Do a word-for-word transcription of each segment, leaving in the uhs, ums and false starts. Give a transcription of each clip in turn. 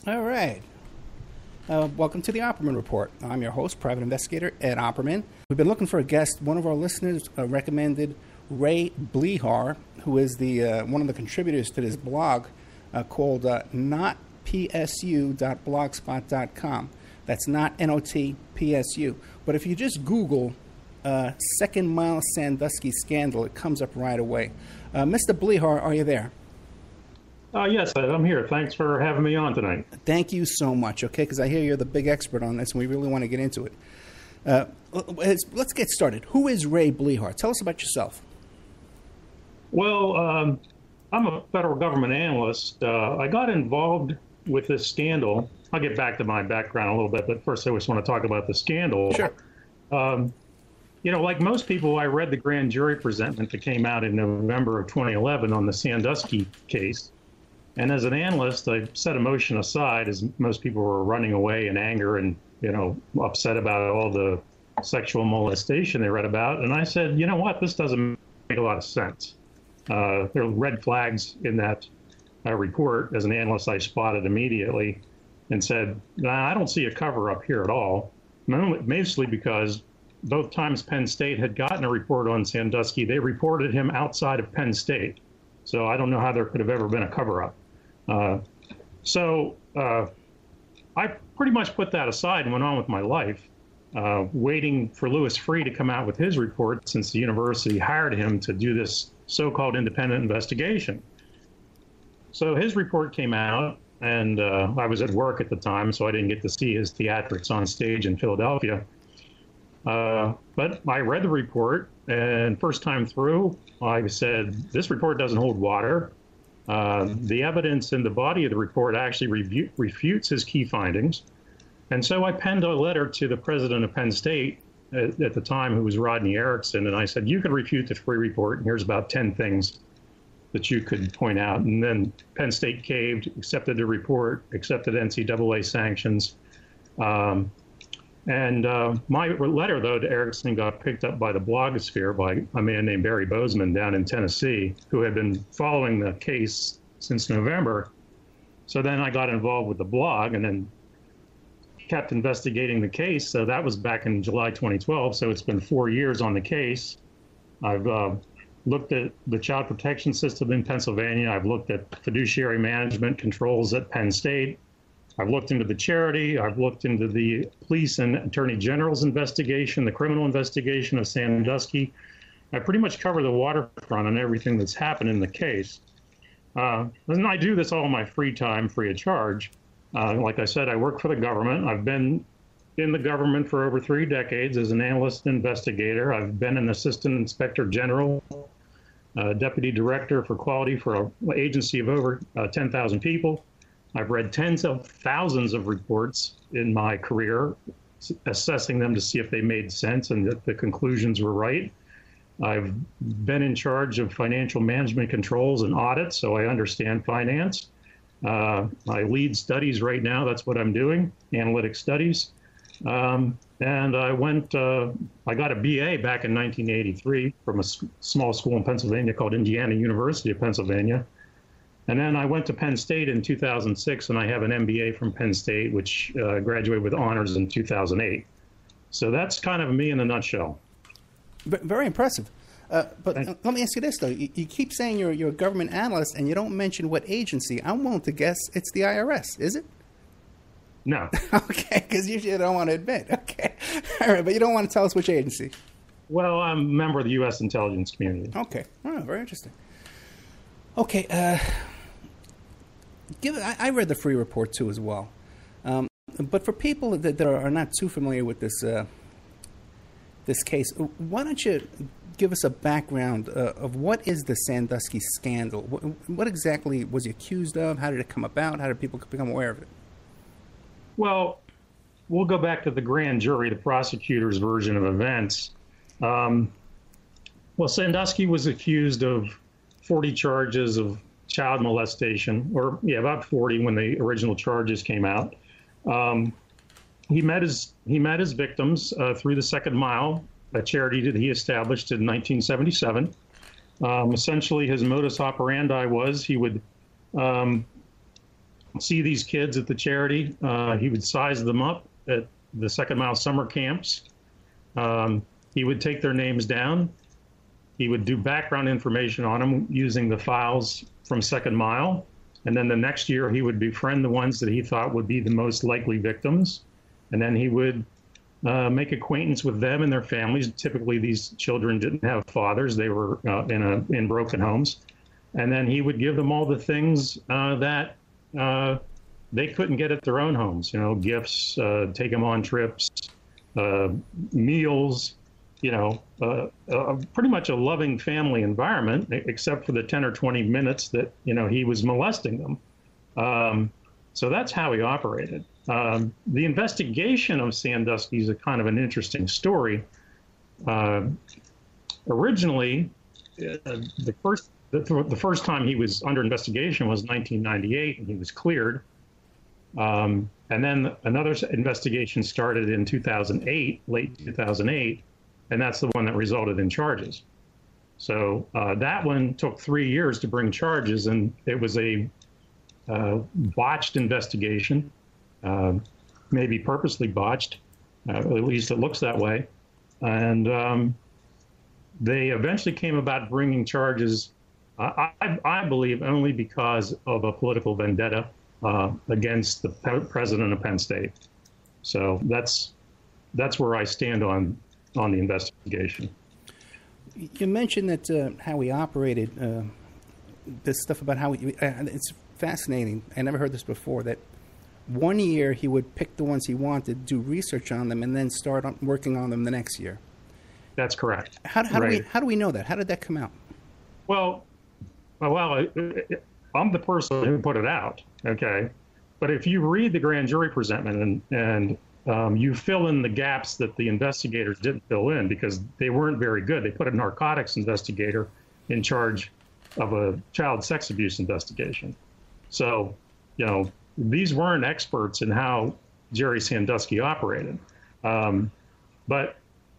All right. Uh, welcome to the Opperman Report. I'm your host, Private Investigator Ed Opperman. We've been looking for a guest. One of our listeners uh, recommended Ray Blehar, who is the uh, one of the contributors to this blog uh, called uh, not p s u dot blogspot dot com. That's not N O T P S U. But if you just Google uh, Second Mile Sandusky Scandal, it comes up right away. Uh, Mister Blehar, are you there? Uh, yes, I'm here. Thanks for having me on tonight. Thank you so much, okay, because I hear you're the big expert on this, and we really want to get into it. Uh, let's, let's get started. Who is Ray Blehar? Tell us about yourself. Well, um, I'm a federal government analyst. Uh, I got involved with this scandal. I'll get back to my background a little bit, but first I just want to talk about the scandal. Sure. Um, you know, like most people, I read the grand jury presentment that came out in November of twenty eleven on the Sandusky case. And as an analyst, I set emotion aside as most people were running away in anger and, you know, upset about all the sexual molestation they read about. And I said, you know what, this doesn't make a lot of sense. Uh, there are red flags in that uh, report. As an analyst, I spotted immediately and said, nah, I don't see a cover up here at all. Mostly because both times Penn State had gotten a report on Sandusky, they reported him outside of Penn State. So I don't know how there could have ever been a cover up. Uh, so uh, I pretty much put that aside and went on with my life, uh, waiting for Louis Freeh to come out with his report since the university hired him to do this so-called independent investigation. So his report came out, and uh, I was at work at the time, so I didn't get to see his theatrics on stage in Philadelphia. Uh, but I read the report, and first time through, I said, this report doesn't hold water. Uh, the evidence in the body of the report actually rebu- refutes his key findings. And so I penned a letter to the president of Penn State at, at the time, who was Rodney Erickson, and I said, you can refute the Freeh report, and here's about ten things that you could point out. And then Penn State caved, accepted the report, accepted N C double A sanctions. Um, and uh, my letter, though, to Erickson got picked up by the blogosphere by a man named Barry Bozeman down in Tennessee, who had been following the case since November. So then I got involved with the blog and then kept investigating the case. So that was back in July twenty twelve. So it's been four years on the case. I've uh, looked at the child protection system in Pennsylvania. I've looked at fiduciary management controls at Penn State. I've looked into the charity. I've looked into the police and attorney general's investigation, the criminal investigation of Sandusky. I pretty much cover the waterfront on everything that's happened in the case. Uh, and I do this all in my free time, free of charge. Uh, like I said, I work for the government. I've been in the government for over three decades as an analyst and investigator. I've been an assistant inspector general, uh, deputy director for quality for an agency of over uh, ten thousand people. I've read tens of thousands of reports in my career, assessing them to see if they made sense and that the conclusions were right. I've been in charge of financial management controls and audits, so I understand finance. Uh, I lead studies right now. That's what I'm doing, analytic studies. Um, and I went, uh, I got a B A back in nineteen eighty-three from a s- small school in Pennsylvania called Indiana University of Pennsylvania. And then I went to Penn State in two thousand six, and I have an M B A from Penn State, which uh, graduated with honors in two thousand eight. So that's kind of me in a nutshell. Very impressive. Uh, but uh, let me ask you this, though. You, you keep saying you're, you're a government analyst, and you don't mention what agency. I'm willing to guess it's the I R S, is it? No. Okay, because usually you don't want to admit. Okay. All right, but you don't want to tell us which agency. Well, I'm a member of the U S intelligence community. Okay. Oh, very interesting. Okay. Uh, give. I, I read the Freeh report, too, as well. Um, but for people that, that are not too familiar with this uh, this case, why don't you give us a background uh, of what is the Sandusky scandal? What, what exactly was he accused of? How did it come about? How did people become aware of it? Well, we'll go back to the grand jury, the prosecutor's version of events. Um, well, Sandusky was accused of forty charges of child molestation, or yeah, about forty when the original charges came out. Um, he met his he met his victims uh, through the Second Mile, a charity that he established in nineteen seventy-seven. Um, essentially, his modus operandi was he would um, see these kids at the charity. Uh, he would size them up at the Second Mile summer camps. Um, he would take their names down. He would do background information on them using the files from Second Mile. And then the next year, he would befriend the ones that he thought would be the most likely victims. And then he would uh, make acquaintance with them and their families. Typically, these children didn't have fathers. They were uh, in, a, in broken homes. And then he would give them all the things uh, that uh, they couldn't get at their own homes, you know, gifts, uh, take them on trips, uh, meals, you know, uh, uh, pretty much a loving family environment, except for the ten or twenty minutes that, you know, he was molesting them. Um, so that's how he operated. Um, the investigation of Sandusky is a kind of an interesting story. Uh, originally, uh, the first the, the first time he was under investigation was nineteen ninety-eight, and he was cleared. Um, and then another investigation started in two thousand eight, late two thousand eight, and that's the one that resulted in charges. So uh, that one took three years to bring charges, and it was a uh, botched investigation, uh, maybe purposely botched, uh, at least it looks that way. And um, they eventually came about bringing charges, uh, I, I believe, only because of a political vendetta uh, against the president of Penn State. So that's that's where I stand on on the investigation. You mentioned that uh, how he operated, uh, this stuff about how he, uh, it's fascinating. I never heard this before, that one year he would pick the ones he wanted, do research on them, and then start on, working on them the next year. That's correct. How, how, right. do we, how do we know that? How did that come out? Well, well, I'm the person who put it out, okay? But if you read the grand jury presentment and, and Um, you fill in the gaps that the investigators didn't fill in because they weren't very good. They put a narcotics investigator in charge of a child sex abuse investigation. So, you know, these weren't experts in how Jerry Sandusky operated. Um, but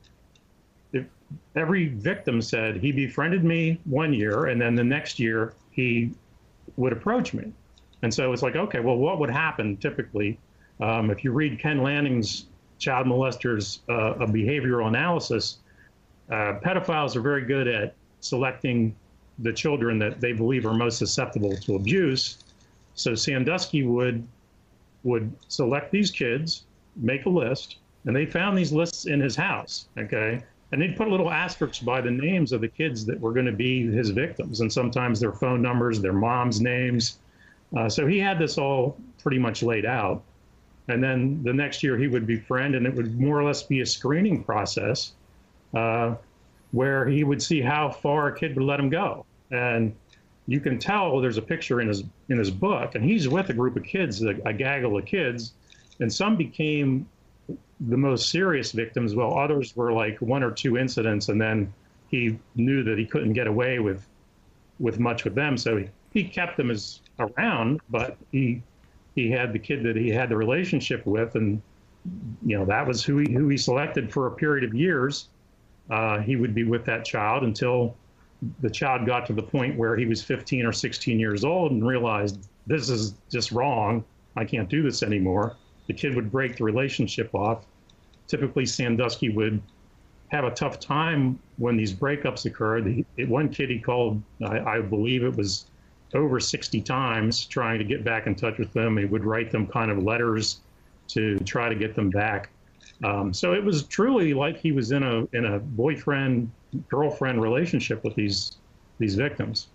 if every victim said he befriended me one year, and then the next year he would approach me. And so it's like, okay, well, what would happen typically? Um, if you read Ken Lanning's Child Molesters, uh, a behavioral analysis, uh, pedophiles are very good at selecting the children that they believe are most susceptible to abuse. So Sandusky would would select these kids, make a list, and they found these lists in his house, okay? And they'd put little asterisks by the names of the kids that were going to be his victims, and sometimes their phone numbers, their mom's names. Uh, so he had this all pretty much laid out. And then the next year he would befriend, and it would more or less be a screening process uh, where he would see how far a kid would let him go. And you can tell there's a picture in his in his book, and he's with a group of kids, a, a gaggle of kids, and some became the most serious victims, while others were like one or two incidents, and then he knew that he couldn't get away with with much with them, so he, he kept them as around, but he. He had the kid that he had the relationship with, and you know that was who he who he selected for a period of years. Uh, he would be with that child until the child got to the point where he was fifteen or sixteen years old and realized this is just wrong. I can't do this anymore. The kid would break the relationship off. Typically, Sandusky would have a tough time when these breakups occurred. He, one kid he called, I, I believe it was over sixty times trying to get back in touch with them. He would write them kind of letters to try to get them back. Um, so it was truly like he was in a in a boyfriend girlfriend relationship with these these victims.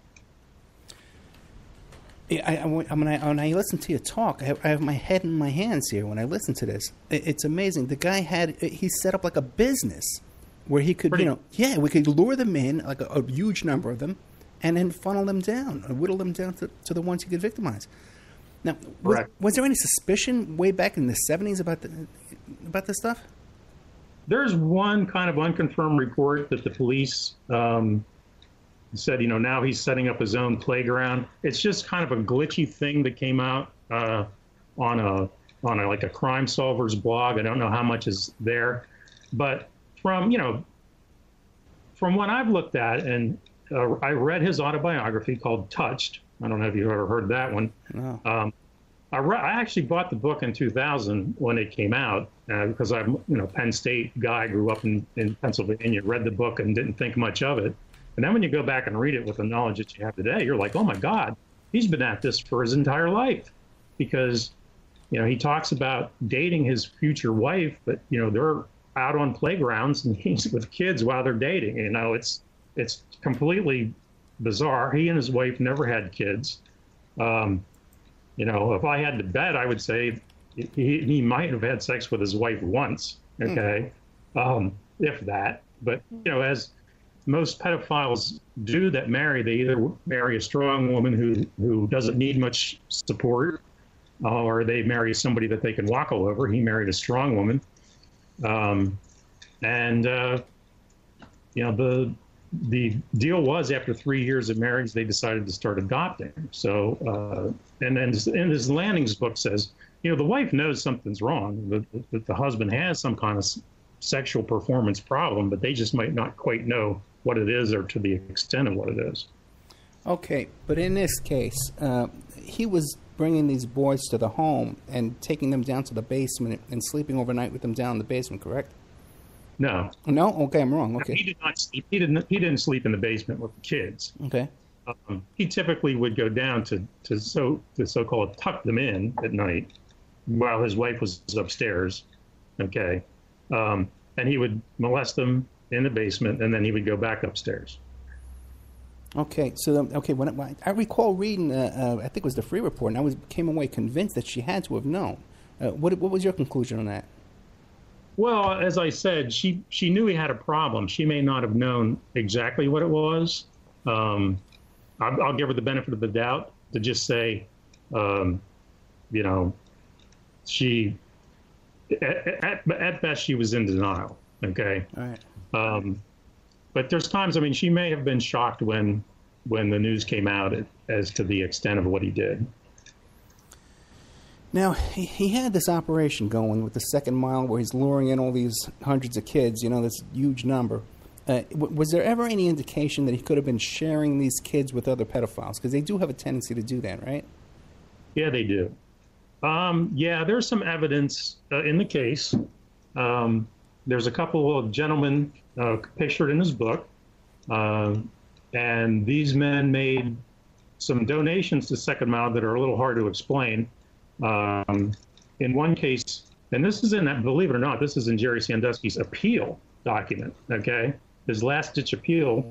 Yeah, I, I, when I when I listen to you talk, I have, I have my head in my hands here when I listen to this. It, it's amazing. The guy had he set up like a business where he could, Pretty, you know, yeah, we could lure them in, like a, a huge number of them, and then funnel them down, or whittle them down to, to the ones you could victimize. Now, was, was there any suspicion way back in the seventies about the about this stuff? There's one kind of unconfirmed report that the police um, said, you know, now he's setting up his own playground. It's just kind of a glitchy thing that came out uh, on a on a, like a Crime Solvers blog. I don't know how much is there, but from you know, from what I've looked at and. Uh, I read his autobiography called Touched. I don't know if you've ever heard that one. No. Um, I, re- I actually bought the book in two thousand when it came out uh, because I'm, you know, Penn State guy, grew up in, in Pennsylvania, read the book and didn't think much of it. And then when you go back and read it with the knowledge that you have today, you're like, oh my God, he's been at this for his entire life. Because, you know, he talks about dating his future wife, but, you know, they're out on playgrounds and he's with kids while they're dating. You know, it's it's completely bizarre. He and his wife never had kids. Um, you know, if I had to bet, I would say he, he might have had sex with his wife once, okay, mm. um, if that. But, you know, as most pedophiles do that marry, they either marry a strong woman who, who doesn't need much support, uh, or they marry somebody that they can walk all over. He married a strong woman. Um, and, uh, you know, the the deal was after three years of marriage, they decided to start adopting. So, uh, and then in his Lanning's book says, you know, the wife knows something's wrong, that, that the husband has some kind of sexual performance problem, but they just might not quite know what it is or to the extent of what it is. Okay, but in this case, uh, he was bringing these boys to the home and taking them down to the basement and sleeping overnight with them down in the basement, correct? No. No? Okay, I'm wrong. Okay. He did not sleep. He didn't. He didn't sleep in the basement with the kids. Okay. Um, he typically would go down to to so to so-called tuck them in at night, while his wife was upstairs. Okay, um, and he would molest them in the basement, and then he would go back upstairs. Okay, so okay, when, when I recall reading, uh, uh, I think it was the Free Report, and I was came away convinced that she had to have known. Uh, what what was your conclusion on that? Well, as I said, she, she knew he had a problem. She may not have known exactly what it was. Um, I'll, I'll give her the benefit of the doubt to just say, um, you know, she, at, at, at best, she was in denial. Okay. All right. Um, but there's times, I mean, she may have been shocked when, when the news came out as to the extent of what he did. Now, he, he had this operation going with the second mile where he's luring in all these hundreds of kids, you know, this huge number. Uh, w- was there ever any indication that he could have been sharing these kids with other pedophiles? Because they do have a tendency to do that, right? Yeah, they do. Um, yeah, there's some evidence uh, in the case. Um, there's a couple of gentlemen uh, pictured in his book. Uh, and these men made some donations to Second Mile that are a little hard to explain. Um, in one case, and this is in, believe it or not, this is in Jerry Sandusky's appeal document, okay? His last-ditch appeal.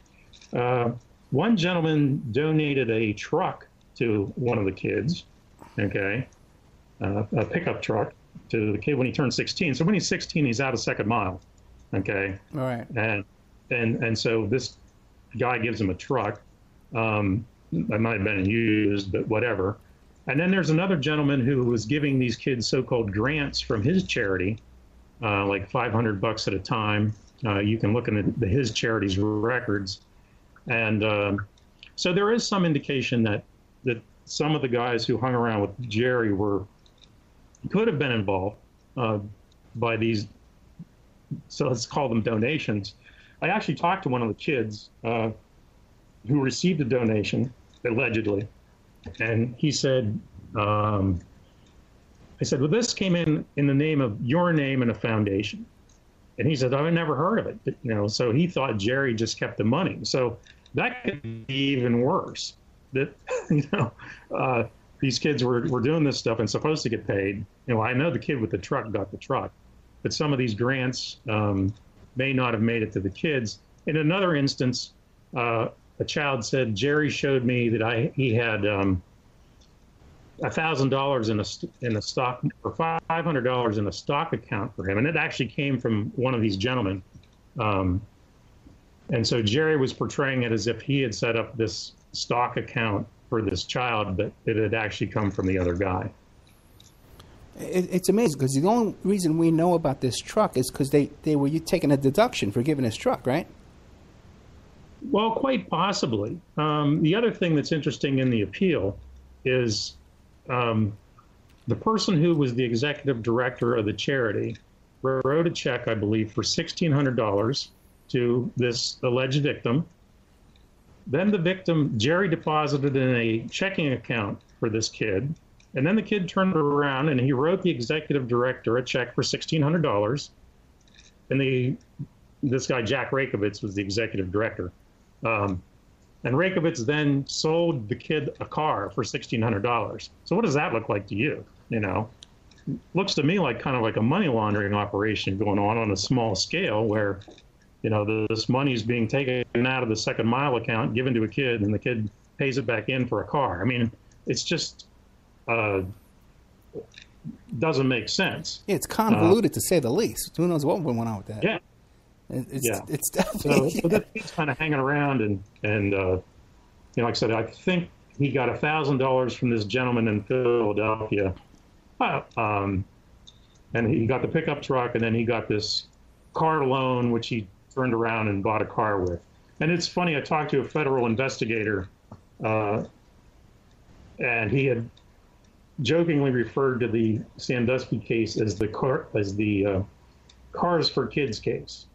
Uh, one gentleman donated a truck to one of the kids, okay? Uh, a pickup truck to the kid when he turned sixteen. So when he's sixteen, he's out of Second Mile, okay? All right. And, and, and so this guy gives him a truck. Um, it might have been used, but whatever. And then there's another gentleman who was giving these kids so-called grants from his charity, uh, like five hundred bucks at a time. Uh, you can look in the, the, his charity's records. And uh, so there is some indication that, that some of the guys who hung around with Jerry were, could have been involved uh, by these, so let's call them donations. I actually talked to one of the kids uh, who received a donation, allegedly. And he said, um, I said, well, this came in in the name of your name and a foundation. And he said, I've never heard of it. You know, so he thought Jerry just kept the money. So that could be even worse. That, you know, uh, these kids were, were doing this stuff and supposed to get paid. You know, I know the kid with the truck got the truck, but some of these grants um, may not have made it to the kids. In another instance, uh, a child said, Jerry showed me that I he had um, one thousand dollars in a, in a stock, or five hundred dollars in a stock account for him. And it actually came from one of these gentlemen. Um, and so Jerry was portraying it as if he had set up this stock account for this child, but it had actually come from the other guy. It, it's amazing, because the only reason we know about this truck is because they, they were taking a deduction for giving his truck, right? Well, quite possibly. Um, the other thing that's interesting in the appeal is um, the person who was the executive director of the charity wrote a check, I believe, for sixteen hundred dollars to this alleged victim. Then the victim, Jerry, deposited in a checking account for this kid And then the kid turned around and he wrote the executive director a check for sixteen hundred dollars. And the this guy, Jack Rakovitz, was the executive director. Um, and Rakovitz then sold the kid a car for sixteen hundred dollars. So what does that look like to you? You know, looks to me like kind of like a money laundering operation going on on a small scale where, you know, this money is being taken out of the second mile account, given to a kid, and the kid pays it back in for a car. I mean, it's just uh, doesn't make sense. Yeah, it's convoluted uh, to say the least. Who knows what went on with that? Yeah. It's, yeah. it's definitely... So, yeah. so that kid's kind of hanging around, and, and uh, you know, like I said, I think he got one thousand dollars from this gentleman in Philadelphia. Uh, um, and he got the pickup truck, and then he got this car loan, which he turned around and bought a car with. And it's funny, I talked to a federal investigator, uh, and he had jokingly referred to the Sandusky case as the car, as the uh, Cars for Kids case.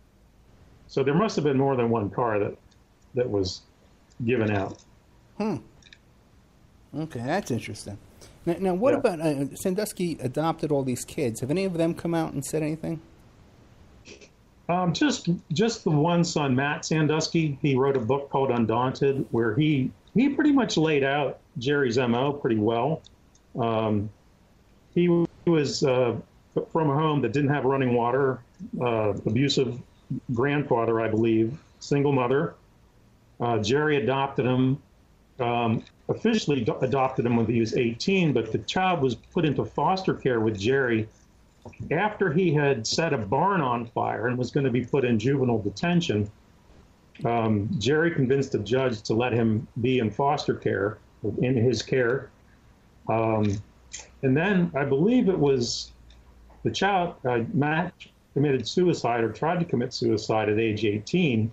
So there must have been more than one car that that was given out. Hmm. Okay, that's interesting. Now, now what yeah. about uh, Sandusky adopted all these kids? Have any of them come out and said anything? Um, just just the one son, Matt Sandusky. He wrote a book called Undaunted, where he he pretty much laid out Jerry's M O pretty well. Um, he, he was uh, from a home that didn't have running water, uh, abusive grandfather, I believe, single mother. Uh, Jerry adopted him, um, officially do- adopted him when he was eighteen, but the child was put into foster care with Jerry after he had set a barn on fire and was going to be put in juvenile detention. Um, Jerry convinced the judge to let him be in foster care, in his care. Um, and then I believe it was the child, uh, Matt, committed suicide or tried to commit suicide at age eighteen.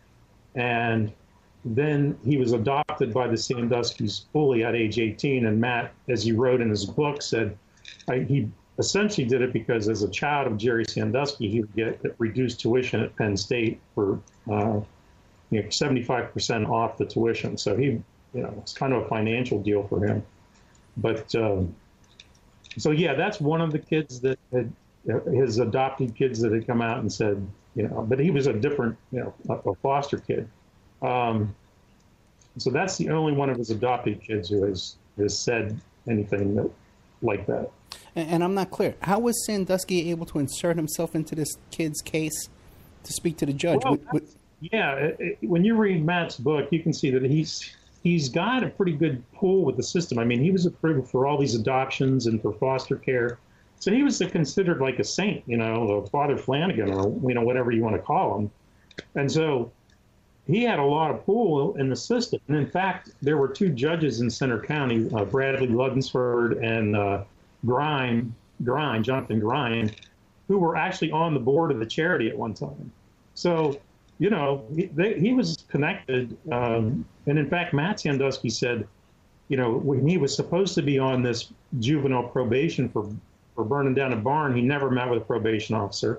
And then he was adopted by the Sanduskys fully at age eighteen. And Matt, as he wrote in his book, said I, he essentially did it because as a child of Jerry Sandusky, he would get reduced tuition at Penn State for uh, you know, seventy-five percent off the tuition. So he, you know, it's kind of a financial deal for him. But um, so, yeah, that's one of the kids that had, his adopted kids that had come out and said, you know, but he was a different, you know, a, a foster kid. Um, so that's the only one of his adopted kids who has, has said anything that, like that. And, and I'm not clear. How was Sandusky able to insert himself into this kid's case to speak to the judge? Well, with, with... Yeah, it, it, when you read Matt's book, you can see that he's he's got a pretty good pull with the system. I mean, he was approved for all these adoptions and for foster care. So he was considered like a saint, you know, Father Flanagan, or, you know, whatever you want to call him. And so he had a lot of pull in the system. And in fact, there were two judges in Center County, uh, Bradley Luddensford and uh, Greene, Greene, Jonathan Greene, who were actually on the board of the charity at one time. So, you know, he, they, he was connected. Um, and in fact, Matt Sandusky said, you know, when he was supposed to be on this juvenile probation for, for burning down a barn, he never met with a probation officer.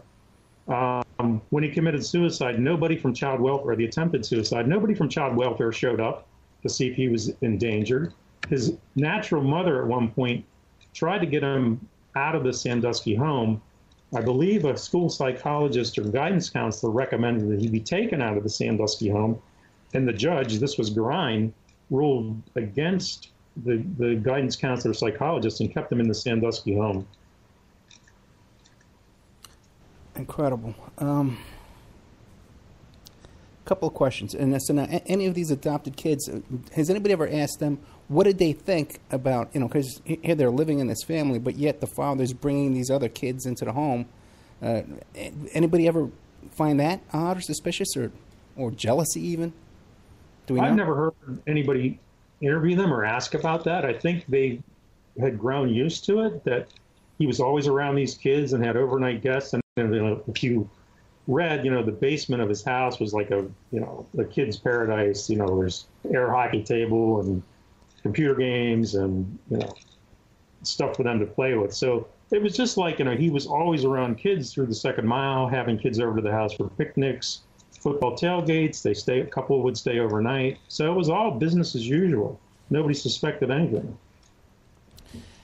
Um, when he committed suicide, nobody from child welfare, the attempted suicide, nobody from child welfare showed up to see if he was endangered. His natural mother at one point tried to get him out of the Sandusky home. I believe a school psychologist or guidance counselor recommended that he be taken out of the Sandusky home. And the judge, this was Greene, ruled against the, the guidance counselor psychologist and kept him in the Sandusky home. Incredible. Um, couple of questions. And so now, any of these adopted kids, has anybody ever asked them, what did they think about, you know, because here they're living in this family, but yet the father's bringing these other kids into the home. Uh, anybody ever find that odd or suspicious or, or jealousy even? Do we know? I've never heard anybody interview them or ask about that. I think they had grown used to it, that he was always around these kids and had overnight guests. And, and you know, if you read, you know, the basement of his house was like a, you know, a kid's paradise. You know, there's air hockey table and computer games and, you know, stuff for them to play with. So it was just like, you know, he was always around kids through the second mile, having kids over to the house for picnics, football tailgates. They stay, a couple would stay overnight. So it was all business as usual. Nobody suspected anything.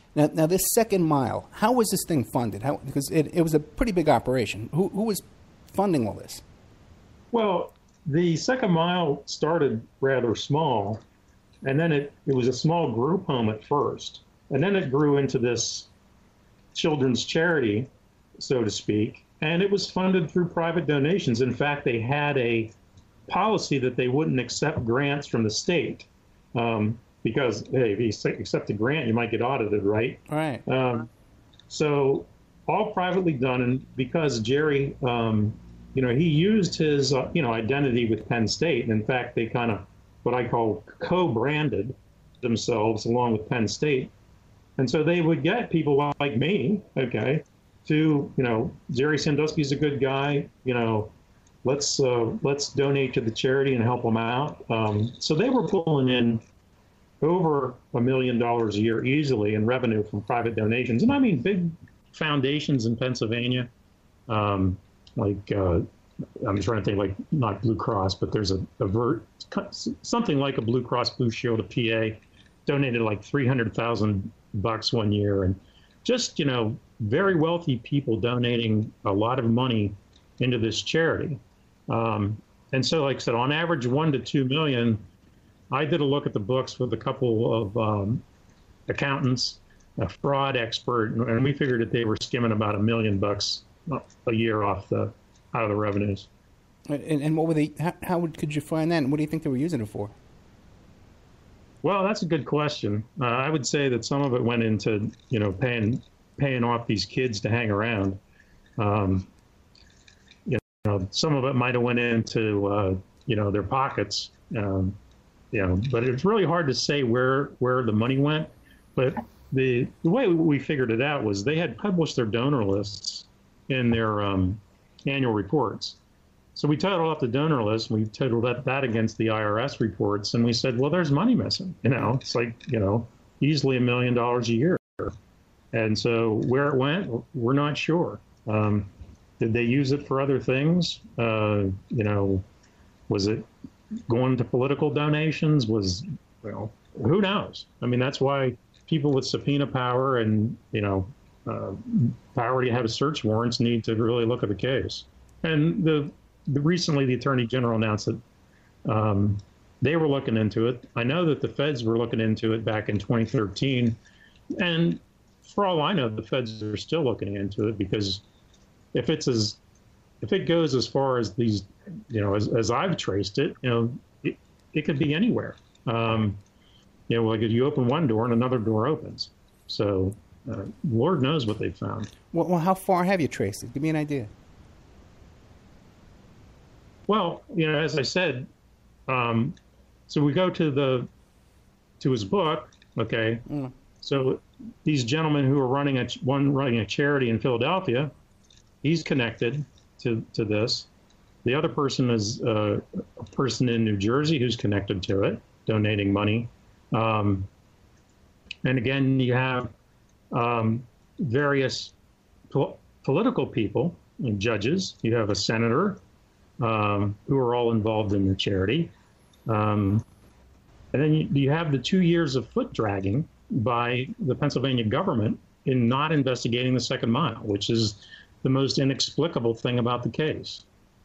Now, now this second mile, how was this thing funded? How, because it, it was a pretty big operation. Who, who was funding all this? Well, the second mile started rather small, and then it, it was a small group home at first. And then it grew into this children's charity, so to speak, and it was funded through private donations. In fact, they had a policy that they wouldn't accept grants from the state. Um, Because, hey, if you accept a grant, you might get audited, right? Right. Um, so all privately done, and because Jerry, um, you know, he used his, uh, you know, identity with Penn State. And in fact, they kind of, what I call co-branded themselves along with Penn State. And so they would get people like me, okay, to, you know, Jerry Sandusky's a good guy, you know, let's uh, let's donate to the charity and help them out. Um, so they were pulling in over a million dollars a year easily in revenue from private donations. And I mean, big foundations in Pennsylvania, um, like, uh, I'm trying to think, like, not Blue Cross, but there's a, a ver- something like a Blue Cross Blue Shield of P A, donated like three hundred thousand bucks one year. And just, you know, very wealthy people donating a lot of money into this charity. Um, and so, like I said, on average, one to two million. I did a look at the books with a couple of um, accountants, a fraud expert, and we figured that they were skimming about a million bucks a year off the out of the revenues. And, and what were they? How, how would, could you find that? And what do you think they were using it for? Well, that's a good question. Uh, I would say that some of it went into, you know, paying paying off these kids to hang around. Um, you know, some of it might have went into, uh, you know, their pockets. Um, You know, but it's really hard to say where where the money went. But the the way we figured it out was they had published their donor lists in their um, annual reports. So we totaled up the donor list, and we totaled that, that against the I R S reports, and we said, well, there's money missing. You know, it's like, you know, easily a million dollars a year. And so where it went, we're not sure. Um, did they use it for other things? Uh, you know, was it going to political donations? Was, well, who knows? I mean, that's why people with subpoena power and, you know, uh, power to have search warrants need to really look at the case. And the, the recently the Attorney General announced that um, they were looking into it. I know that the feds were looking into it back in twenty thirteen. And for all I know, the feds are still looking into it, because if it's as if it goes as far as these, you know, as, as I've traced it, you know, it, it could be anywhere. Um, you know, like if you open one door and another door opens. So uh, Lord knows what they found. Well, well, how far have you traced it? Give me an idea. Well, you know, as I said, um, so we go to the to his book. Okay, mm. So these gentlemen who are running a one running a charity in Philadelphia, he's connected to, to this. The other person is uh, a person in New Jersey who's connected to it, donating money. Um, and again, you have um, various po- political people and judges. You have a senator um, who are all involved in the charity. Um, and then you, you have the two years of foot dragging by the Pennsylvania government in not investigating the second mile, which is the most inexplicable thing about the case.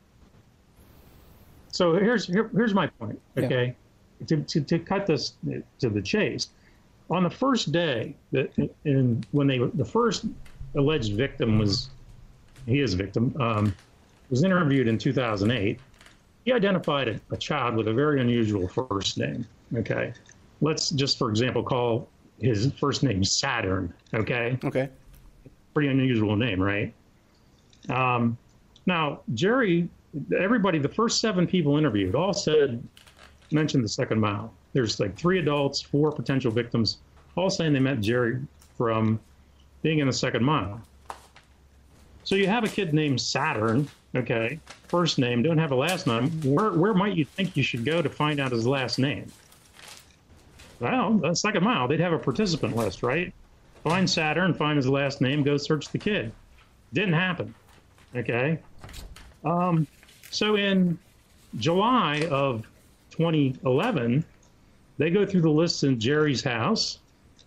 So here's here, here's my point. Okay, yeah. to, to to cut this to the chase, on the first day that in when they the first alleged victim was he is a victim um, was interviewed in two thousand eight. He identified a, a child with a very unusual first name. Okay, let's just for example call his first name Saturn. Okay. Okay. Pretty unusual name, right? Um, now, Jerry, everybody, the first seven people interviewed all said, mentioned the second mile. There's like three adults, four potential victims, all saying they met Jerry from being in the second mile. So you have a kid named Saturn, okay, first name, don't have a last name. Where, where might you think you should go to find out his last name? Well, the second mile, they'd have a participant list, right? Find Saturn, find his last name, go search the kid. Didn't happen. Okay. Um, so in July of twenty eleven, they go through the lists in Jerry's house,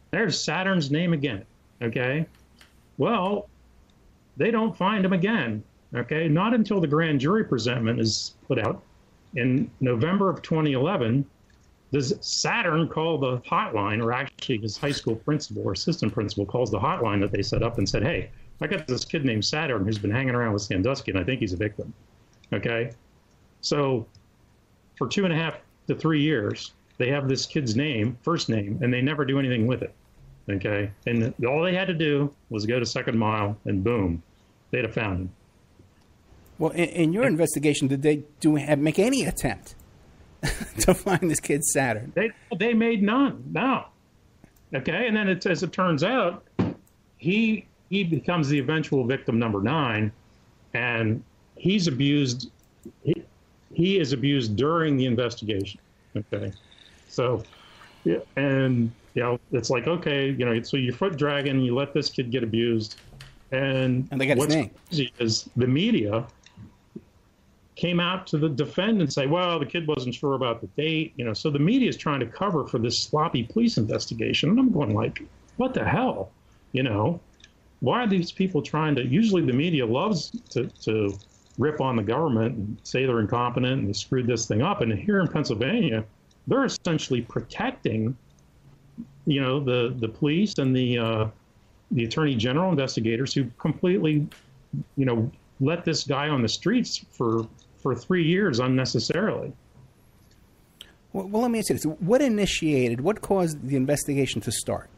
There's Saturn's name again. Okay. Well, they don't find him again. Okay. Not until the grand jury presentment is put out in November of twenty eleven. Does Saturn call the hotline, or actually his high school principal or assistant principal calls the hotline that they set up and said, hey, I got this kid named Saturn who's been hanging around with Sandusky, and I think he's a victim. Okay? So for two and a half to three years, they have this kid's name, first name, and they never do anything with it. Okay? And all they had to do was go to Second Mile, and boom, they'd have found him. Well, in, in your investigation, did they do have, make any attempt to find this kid Saturn? They they made none. No. Okay, and then it, as it turns out, he he becomes the eventual victim number nine, and he's abused. He, he is abused during the investigation. Okay, so yeah, and you know it's like, okay, you know, so you foot dragging, you let this kid get abused, and and they got his what's name. crazy is the media came out to the defend and say, well, the kid wasn't sure about the date, you know, so the media is trying to cover for this sloppy police investigation. And I'm going like, what the hell? You know, why are these people trying to, usually the media loves to, to rip on the government and say they're incompetent and they screwed this thing up. And here in Pennsylvania, they're essentially protecting, you know, the, the police and the, uh, the attorney general investigators who completely, you know, let this guy on the streets for for three years unnecessarily. Well, well, let me ask you this. What initiated, what caused the investigation to start?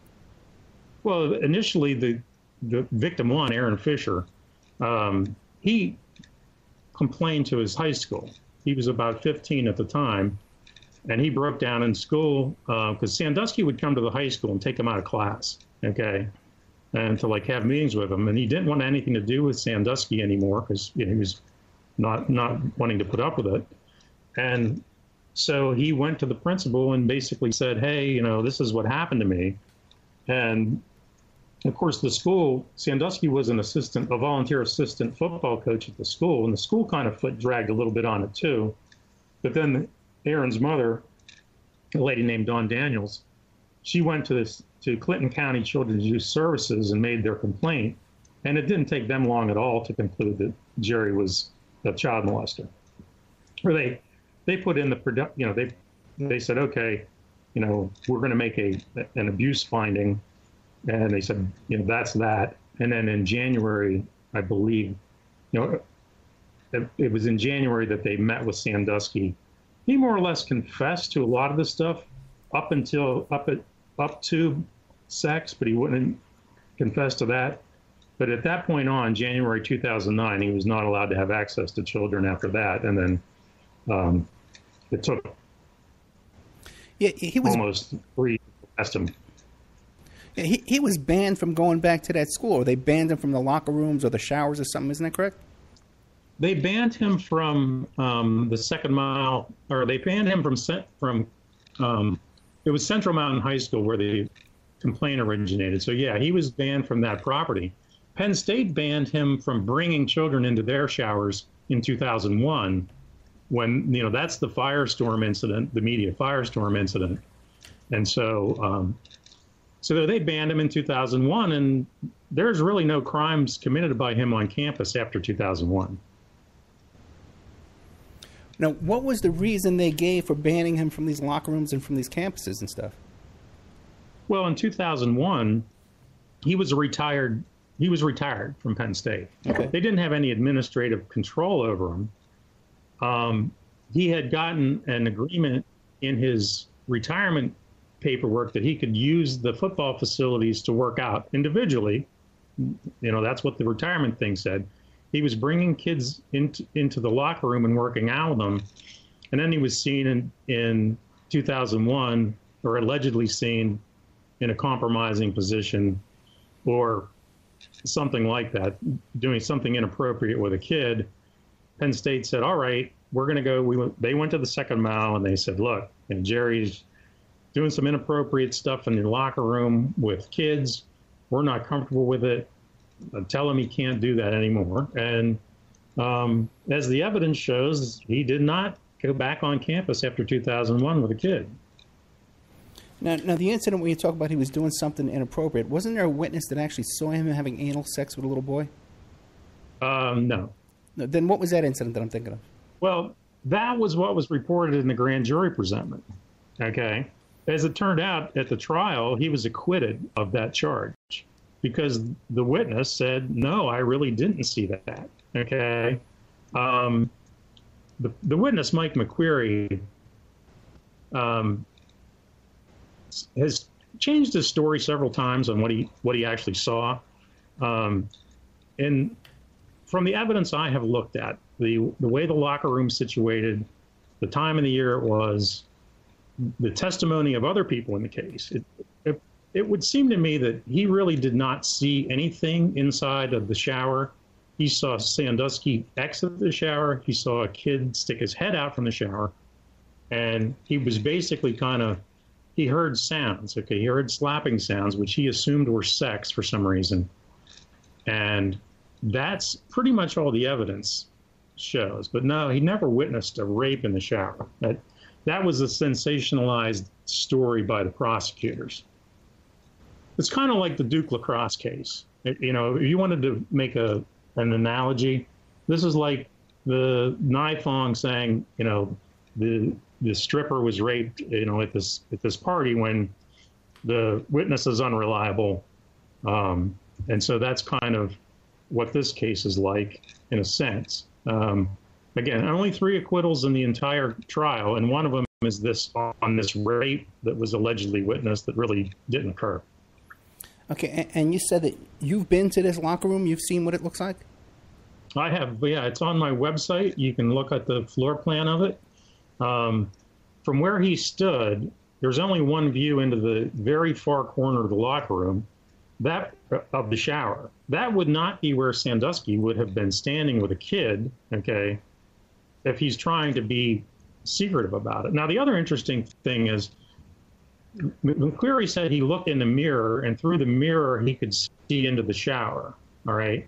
Well, initially, the, the victim one, Aaron Fisher, um, he complained to his high school. He was about fifteen at the time, and he broke down in school because uh, Sandusky would come to the high school and take him out of class, okay, and to like have meetings with him. And he didn't want anything to do with Sandusky anymore because you know, he was not not wanting to put up with it. And so he went to the principal and basically said, hey, you know, this is what happened to me. And of course, the school, Sandusky was an assistant, a volunteer assistant football coach at the school, and the school kind of foot dragged a little bit on it too. But then Aaron's mother, a lady named Dawn Daniels, she went to this to Clinton County Children's Youth Services and made their complaint. And it didn't take them long at all to conclude that Jerry was a child molester. Or they they put in the produ- you know they they said, okay, you know, we're going to make a an abuse finding, and they said, you know, that's that. And then in January, I believe, you know, it, it was in January that they met with Sandusky. He more or less confessed to a lot of the stuff up until up at up to sex, but he wouldn't confess to that. But at that point on, January two thousand nine, he was not allowed to have access to children after that. And then um, it took yeah, he was, almost three to arrest him. Yeah, he, he was banned from going back to that school. Or they banned him from the locker rooms or the showers or something. Isn't that correct? They banned him from um, the Second Mile, or they banned him from, from um, it was Central Mountain High School where the complaint originated. So, yeah, he was banned from that property. Penn State banned him from bringing children into their showers in two thousand one when, you know, that's the firestorm incident, the media firestorm incident. And so um, so they banned him in two thousand one, and there's really no crimes committed by him on campus after two thousand one. Now, what was the reason they gave for banning him from these locker rooms and from these campuses and stuff? Well, in two thousand one, he was a retired He was retired from Penn State. Okay. They didn't have any administrative control over him. Um, he had gotten an agreement in his retirement paperwork that he could use the football facilities to work out individually. You know, that's what the retirement thing said. He was bringing kids into, into the locker room and working out with them. And then he was seen in, in two thousand one, or allegedly seen in a compromising position or something like that, doing something inappropriate with a kid. Penn State said, all right, we're going to go. We went, they went to the Second Mile and they said, look, you know, Jerry's doing some inappropriate stuff in the locker room with kids. We're not comfortable with it. Uh, tell him he can't do that anymore. And um, as the evidence shows, he did not go back on campus after two thousand one with a kid. Now, now, the incident where you talk about he was doing something inappropriate, wasn't there a witness that actually saw him having anal sex with a little boy? Um, no. No, then what was that incident that I'm thinking of? Well, that was what was reported in the grand jury presentment. Okay. As it turned out at the trial, he was acquitted of that charge because the witness said, no, I really didn't see that. Okay. Um, the, the witness, Mike McQuarrie, um, has changed his story several times on what he what he actually saw. Um, and from the evidence I have looked at, the the way the locker room's situated, the time of the year it was, the testimony of other people in the case, it, it, it would seem to me that he really did not see anything inside of the shower. He saw Sandusky exit the shower. He saw a kid stick his head out from the shower. And he was basically kind of, he heard sounds, okay? He heard slapping sounds, which he assumed were sex for some reason. And that's pretty much all the evidence shows. But no, he never witnessed a rape in the shower. That, that was a sensationalized story by the prosecutors. It's kind of like the Duke lacrosse case. It, you know, if you wanted to make a an analogy, this is like the Nifong saying, you know, the the stripper was raped, you know, at this at this party when the witness is unreliable, um, and so that's kind of what this case is like in a sense. Um, again, only three acquittals in the entire trial, and one of them is this on this rape that was allegedly witnessed that really didn't occur. Okay, and you said that you've been to this locker room. You've seen what it looks like? I have, yeah. It's on my website. You can look at the floor plan of it. Um, from where he stood, there's only one view into the very far corner of the locker room, that of the shower. That would not be where Sandusky would have been standing with a kid, okay, if he's trying to be secretive about it. Now, the other interesting thing is, McQuarrie said he looked in the mirror, and through the mirror he could see into the shower. All right.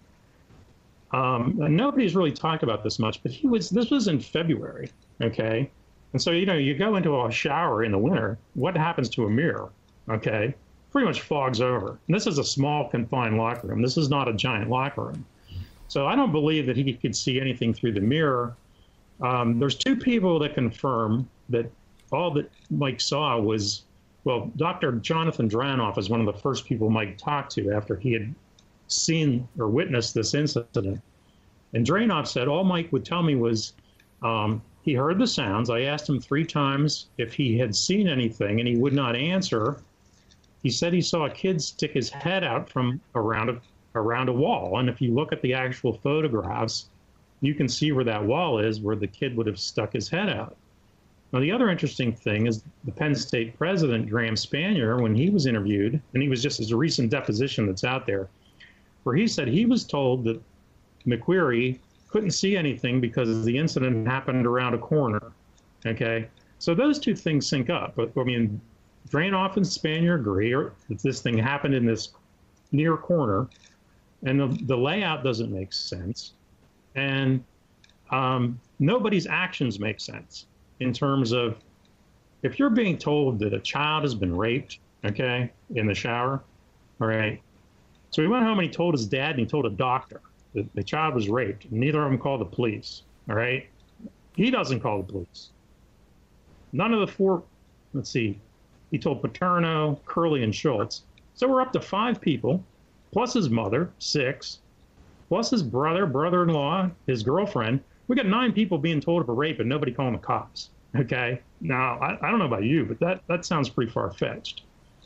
Um, and nobody's really talked about this much, but he was. This was in February. Okay. And so, you know, you go into a shower in the winter. What happens to a mirror? Okay. Pretty much fogs over. And this is a small, confined locker room. This is not a giant locker room. So I don't believe that he could see anything through the mirror. Um, there's two people that confirm that all that Mike saw was. Well, Doctor Jonathan Dranoff is one of the first people Mike talked to after he had seen or witnessed this incident. And Dranoff said, all Mike would tell me was um, he heard the sounds. I asked him three times if he had seen anything, and he would not answer. He said he saw a kid stick his head out from around a, around a wall. And if you look at the actual photographs, you can see where that wall is, where the kid would have stuck his head out. Now, the other interesting thing is the Penn State president, Graham Spanier, when he was interviewed, and he was just as a recent deposition that's out there, where he said he was told that McQuarrie couldn't see anything because the incident happened around a corner. Okay? So those two things sync up. But, I mean, Dranoff and Spanier agree that this thing happened in this near corner, and the, the layout doesn't make sense. And um, nobody's actions make sense. In terms of, if you're being told that a child has been raped, okay, in the shower, all right. So he went home and he told his dad and he told a doctor that the child was raped. And neither of them called the police, all right. He doesn't call the police. None of the four, let's see, he told Paterno, Curley, and Schultz. So we're up to five people, plus his mother, six, plus his brother, brother-in-law, his girlfriend. We got nine people being told of a rape and nobody calling the cops. Okay. Now, I, I don't know about you, but that, that sounds pretty far-fetched.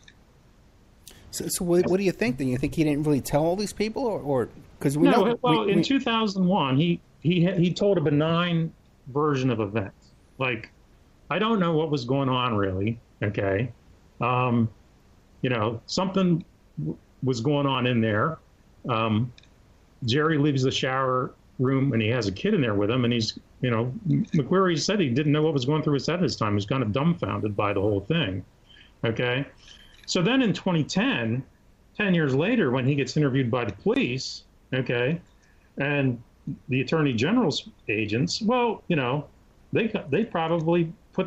So, so what, what do you think then? You think he didn't really tell all these people, or because we no, know? Well, we, in we, two thousand one, he he he told a benign version of events. Like, I don't know what was going on really. Okay. Um, you know, something w- was going on in there. Um, Jerry leaves the shower room and he has a kid in there with him, and he's, you know, McQuarrie said he didn't know what was going through his head at this time. He was kind of dumbfounded by the whole thing. Okay. So then in twenty ten, ten years later, when he gets interviewed by the police, okay, and the attorney general's agents, well, you know, they they probably put the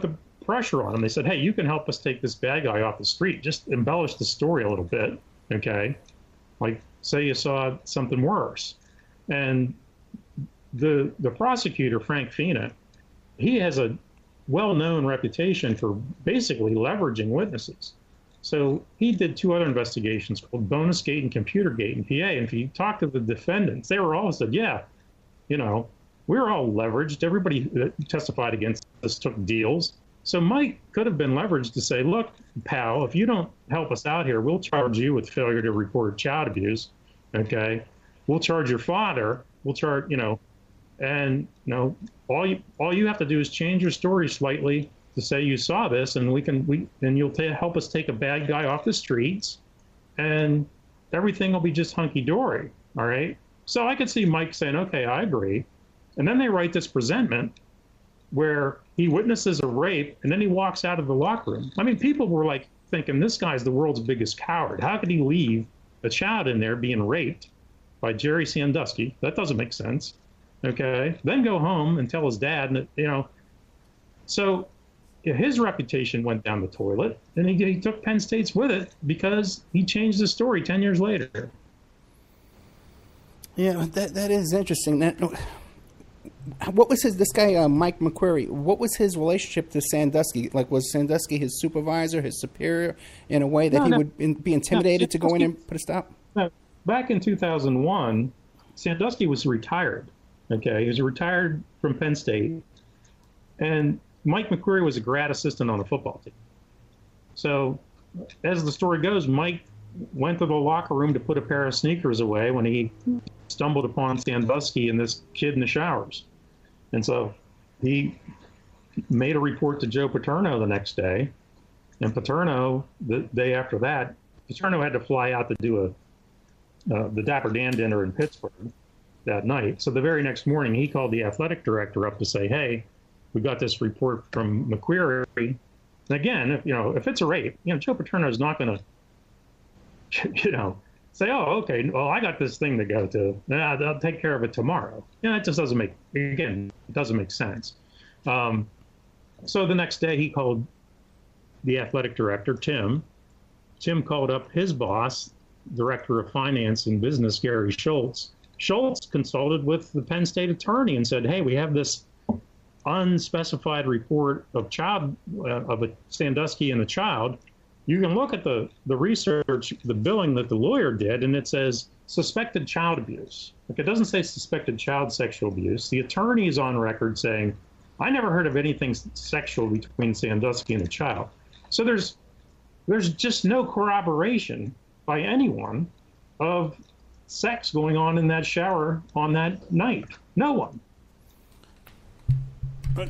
pressure on him. They said, hey, you can help us take this bad guy off the street. Just embellish the story a little bit, okay? Like, say you saw something worse. And the the prosecutor, Frank Fina, he has a well-known reputation for basically leveraging witnesses. So he did two other investigations called Bonus Gate and Computer Gate in P A. And if you talk to the defendants, they were all said, yeah, you know, we're all leveraged. Everybody that testified against us took deals. So Mike could have been leveraged to say, look, pal, if you don't help us out here, we'll charge you with failure to report child abuse. Okay. We'll charge your father. We'll charge, you know, and, you know, all you, all you have to do is change your story slightly to say you saw this, and we can, we, and you'll ta- help us take a bad guy off the streets, and everything will be just hunky-dory, all right? So I could see Mike saying, okay, I agree. And then they write this presentment where he witnesses a rape, and then he walks out of the locker room. I mean, people were like thinking, this guy's the world's biggest coward. How could he leave a child in there being raped by Jerry Sandusky? That doesn't make sense, okay? Then go home and tell his dad, and you know, so his reputation went down the toilet, and he, he took Penn State's with it because he changed the story ten years later. Yeah, that that is interesting. That, what was his, this guy, uh, Mike McQuarrie, what was his relationship to Sandusky? Like, was Sandusky his supervisor, his superior, in a way that no, he no, would in, be intimidated no, to go in and put a stop? No. Back in two thousand one, Sandusky was retired, okay? He was retired from Penn State, and Mike McQuarrie was a grad assistant on the football team. So, as the story goes, Mike went to the locker room to put a pair of sneakers away when he stumbled upon Sandusky and this kid in the showers. And so he made a report to Joe Paterno the next day. And Paterno, the day after that, Paterno had to fly out to do a uh, the Dapper Dan dinner in Pittsburgh that night. So the very next morning, he called the athletic director up to say, hey, we got this report from McQuarrie. And again, if, you know, if it's a rape, you know, Joe Paterno is not going to, you know, say, oh, okay, well, I got this thing to go to. Nah, I'll take care of it tomorrow. Yeah, it just doesn't make, again, it doesn't make sense. Um, so the next day he called the athletic director, Tim. Tim called up his boss, director of finance and business, Gary Schultz. Schultz consulted with the Penn State attorney and said, hey, we have this unspecified report of child, uh, of a Sandusky and a child. You can look at the, the research, the billing that the lawyer did, and it says suspected child abuse. Like, it doesn't say suspected child sexual abuse. The attorney is on record saying, I never heard of anything sexual between Sandusky and a child. So there's there's just no corroboration by anyone of sex going on in that shower on that night. No one. But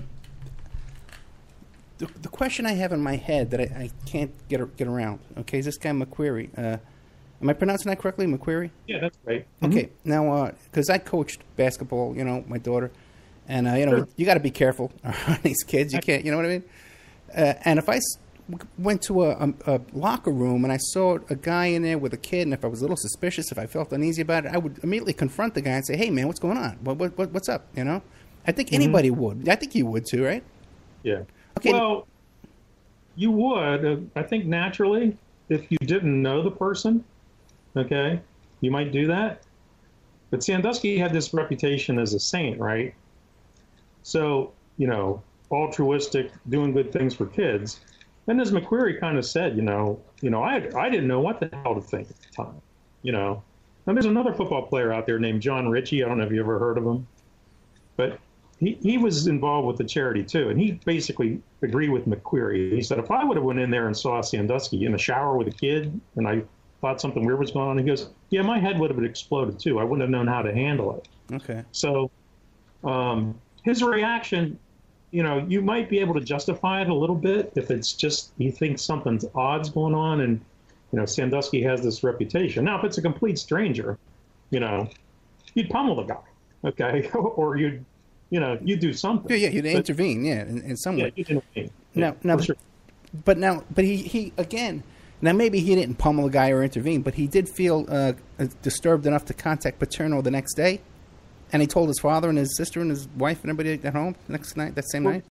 the, the question I have in my head that I, I can't get get around, okay, is this guy McQuarrie. Uh, am I pronouncing that correctly, McQuarrie? Yeah, that's right. Okay, Mm-hmm. now, because uh, I coached basketball, you know, my daughter, and, uh, you know, Sure. you got to be careful around these kids. You can't, you know what I mean? Uh, and if I s- went to a, a, a locker room and I saw a guy in there with a kid, and if I was a little suspicious, if I felt uneasy about it, I would immediately confront the guy and say, hey, man, what's going on? What, what, what What's up, you know? I think anybody mm-hmm. would. I think you would too, right? Yeah. Okay. Well, you would. Uh, I think naturally, if you didn't know the person, okay, you might do that. But Sandusky had this reputation as a saint, right? So, you know, altruistic, doing good things for kids. And as McQuarrie kind of said, you know, you know, I I didn't know what the hell to think at the time, you know. And there's another football player out there named John Ritchie. I don't know if you ever heard of him, but he, he was involved with the charity too. And he basically agreed with McQuarrie. He said, if I would have went in there and saw Sandusky in a shower with a kid and I thought something weird was going on, he goes, yeah, my head would have exploded too. I wouldn't have known how to handle it. Okay. So um, his reaction, you know, you might be able to justify it a little bit if it's just he thinks something's odd's going on, and, you know, Sandusky has this reputation. Now, if it's a complete stranger, you know, you'd pummel the guy, okay? Or you'd, you know, you'd do something. Yeah, yeah, you'd but, intervene, yeah, in, in some yeah, way. you'd intervene. Now, yeah, now, sure. but now, but he, he again, now maybe he didn't pummel a guy or intervene, but he did feel uh, disturbed enough to contact Paterno the next day. And he told his father and his sister and his wife and everybody at home next night, that same well, night? Well,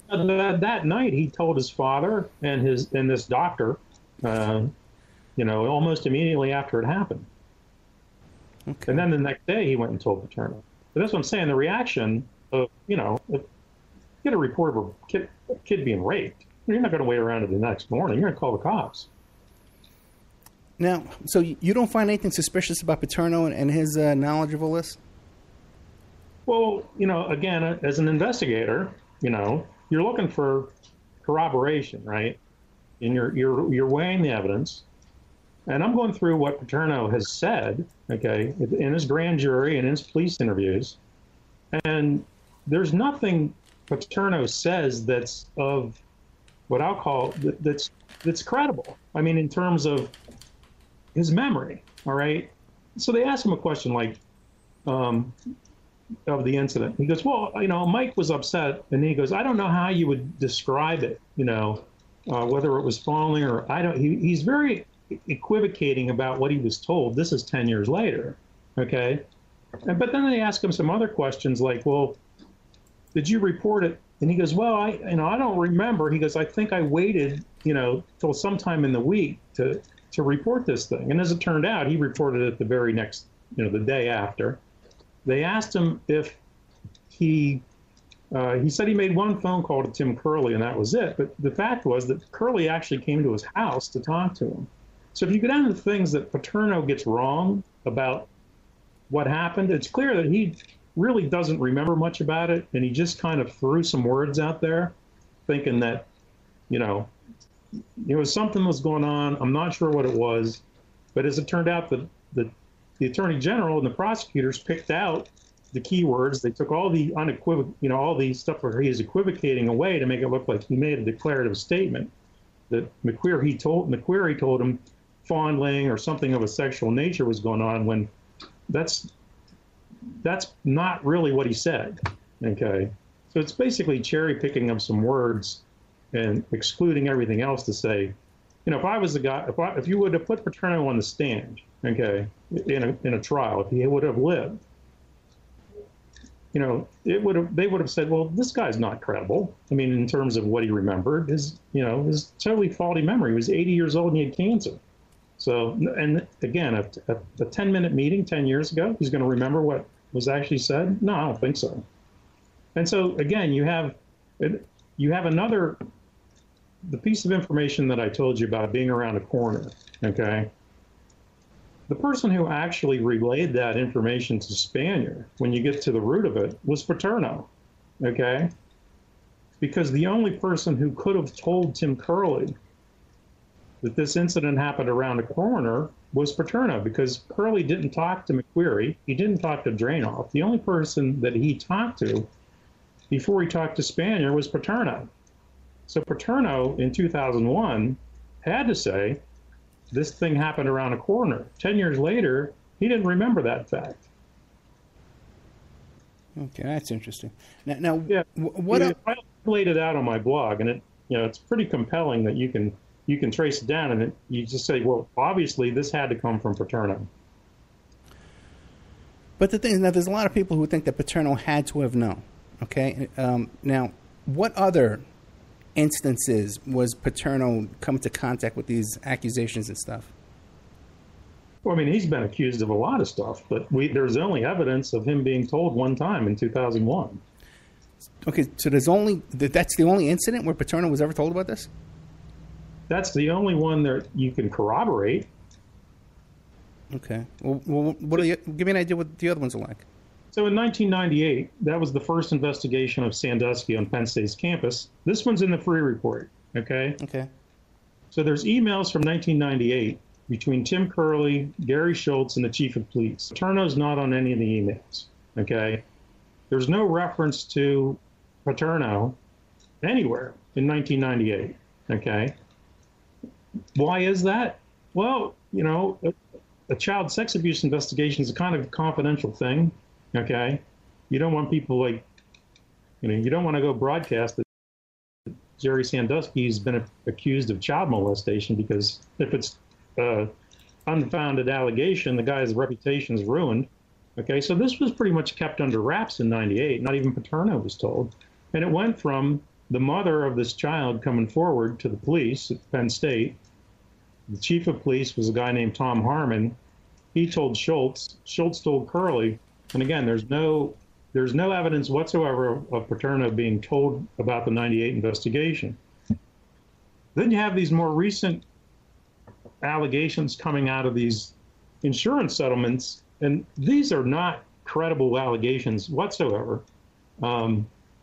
that, that night, he told his father and his and this doctor, uh, you know, almost immediately after it happened. Okay. And then the next day, he went and told Paterno. But that's what I'm saying. The reaction of, you know, if you get a report of a kid, a kid being raped, you're not going to wait around until the next morning. You're going to call the cops. Now, so you don't find anything suspicious about Paterno and, and his uh, knowledge of all this? Well, you know, again, as an investigator, you know, you're looking for corroboration, right? And you're you're you're weighing the evidence. And I'm going through what Paterno has said, okay, in his grand jury and in his police interviews. And there's nothing Paterno says that's of what I'll call that's that's credible. I mean, in terms of his memory, all right? So they asked him a question like, um, of the incident. He goes, well, you know, Mike was upset. And he goes, I don't know how you would describe it, you know, uh, whether it was falling or I don't, he, he's very equivocating about what he was told. This is ten years later, okay? And, but then they ask him some other questions like, well, did you report it? And he goes, well, I, you know, I don't remember. He goes, I think I waited, you know, till sometime in the week to, to report this thing. And as it turned out, he reported it the very next, you know, the day after. They asked him if he, uh, he said he made one phone call to Tim Curley and that was it. But the fact was that Curley actually came to his house to talk to him. So if you go down to the things that Paterno gets wrong about what happened, it's clear that he really doesn't remember much about it. And he just kind of threw some words out there thinking that, you know, you know, something was going on. I'm not sure what it was. But as it turned out, the, the, the attorney general and the prosecutors picked out the keywords. They took all the unequivocal, you know, all the stuff where he is equivocating away to make it look like he made a declarative statement that McQueary told, McQueary told him fondling or something of a sexual nature was going on when that's that's not really what he said. Okay, so it's basically cherry picking of some words and excluding everything else to say, you know, if I was the guy, if I, if you would have put Paterno on the stand, okay, in a in a trial, if he would have lived, you know, it would have they would have said, well, this guy's not credible. I mean, in terms of what he remembered, his you know his totally faulty memory. He was eighty years old and he had cancer. So, and again, a, a, a ten minute meeting ten years ago, he's going to remember what was actually said? No, I don't think so. And so, again, you have you have another, the piece of information that I told you about being around a corner, okay? The person who actually relayed that information to Spanier, when you get to the root of it, was Paterno, okay? Because the only person who could have told Tim Curley that this incident happened around a corner was Paterno, because Curley didn't talk to McQueary. He didn't talk to Drainoff. The only person that he talked to before he talked to Spanier was Paterno. So Paterno in two thousand one had to say, this thing happened around a corner. Ten years later, he didn't remember that fact. Okay, that's interesting. Now, now yeah, what you know, I laid it out on my blog, and it, you know, it's pretty compelling that you can you can trace it down, and it, you just say, well, obviously this had to come from Paterno. But the thing is, now there's a lot of people who think that Paterno had to have known. Okay, um, now what other instances was Paterno come into contact with these accusations and stuff? Well, I mean, he's been accused of a lot of stuff, but we, there's only evidence of him being told one time in two thousand one. Okay, so there's only that's the only incident where Paterno was ever told about this? That's the only one that you can corroborate. Okay. Well, well what are the, give me an idea what the other ones are like. So in nineteen ninety-eight, that was the first investigation of Sandusky on Penn State's campus. This one's in the free report, okay? Okay. So there's emails from nineteen ninety-eight between Tim Curley, Gary Schultz, and the chief of police. Paterno's not on any of the emails, okay? There's no reference to Paterno anywhere in nineteen ninety-eight, okay? Why is that? Well, you know, a, a child sex abuse investigation is a kind of confidential thing, okay? You don't want people like, you know, you don't want to go broadcast that Jerry Sandusky's been a, accused of child molestation, because if it's uh, unfounded allegation, the guy's reputation is ruined. Okay, so this was pretty much kept under wraps in ninety-eight. Not even Paterno was told. And it went from the mother of this child coming forward to the police at Penn State, the chief of police was a guy named Tom Harmon. He told Schultz, Schultz told Curley, and again, there's no there's no evidence whatsoever of, of Paterno being told about the ninety-eight investigation. Then you have these more recent allegations coming out of these insurance settlements, and these are not credible allegations whatsoever. Um,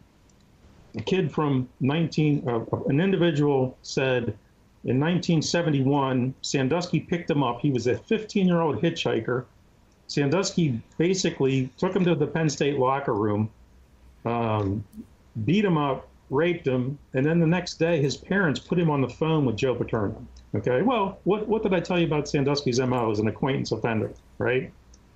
a kid from nineteen, uh, an individual said in nineteen seventy-one, Sandusky picked him up. He was a fifteen-year-old hitchhiker. Sandusky basically took him to the Penn State locker room, um, beat him up, raped him, and then the next day his parents put him on the phone with Joe Paterno. Okay, well, what, what did I tell you about Sandusky's M O as an acquaintance offender, right?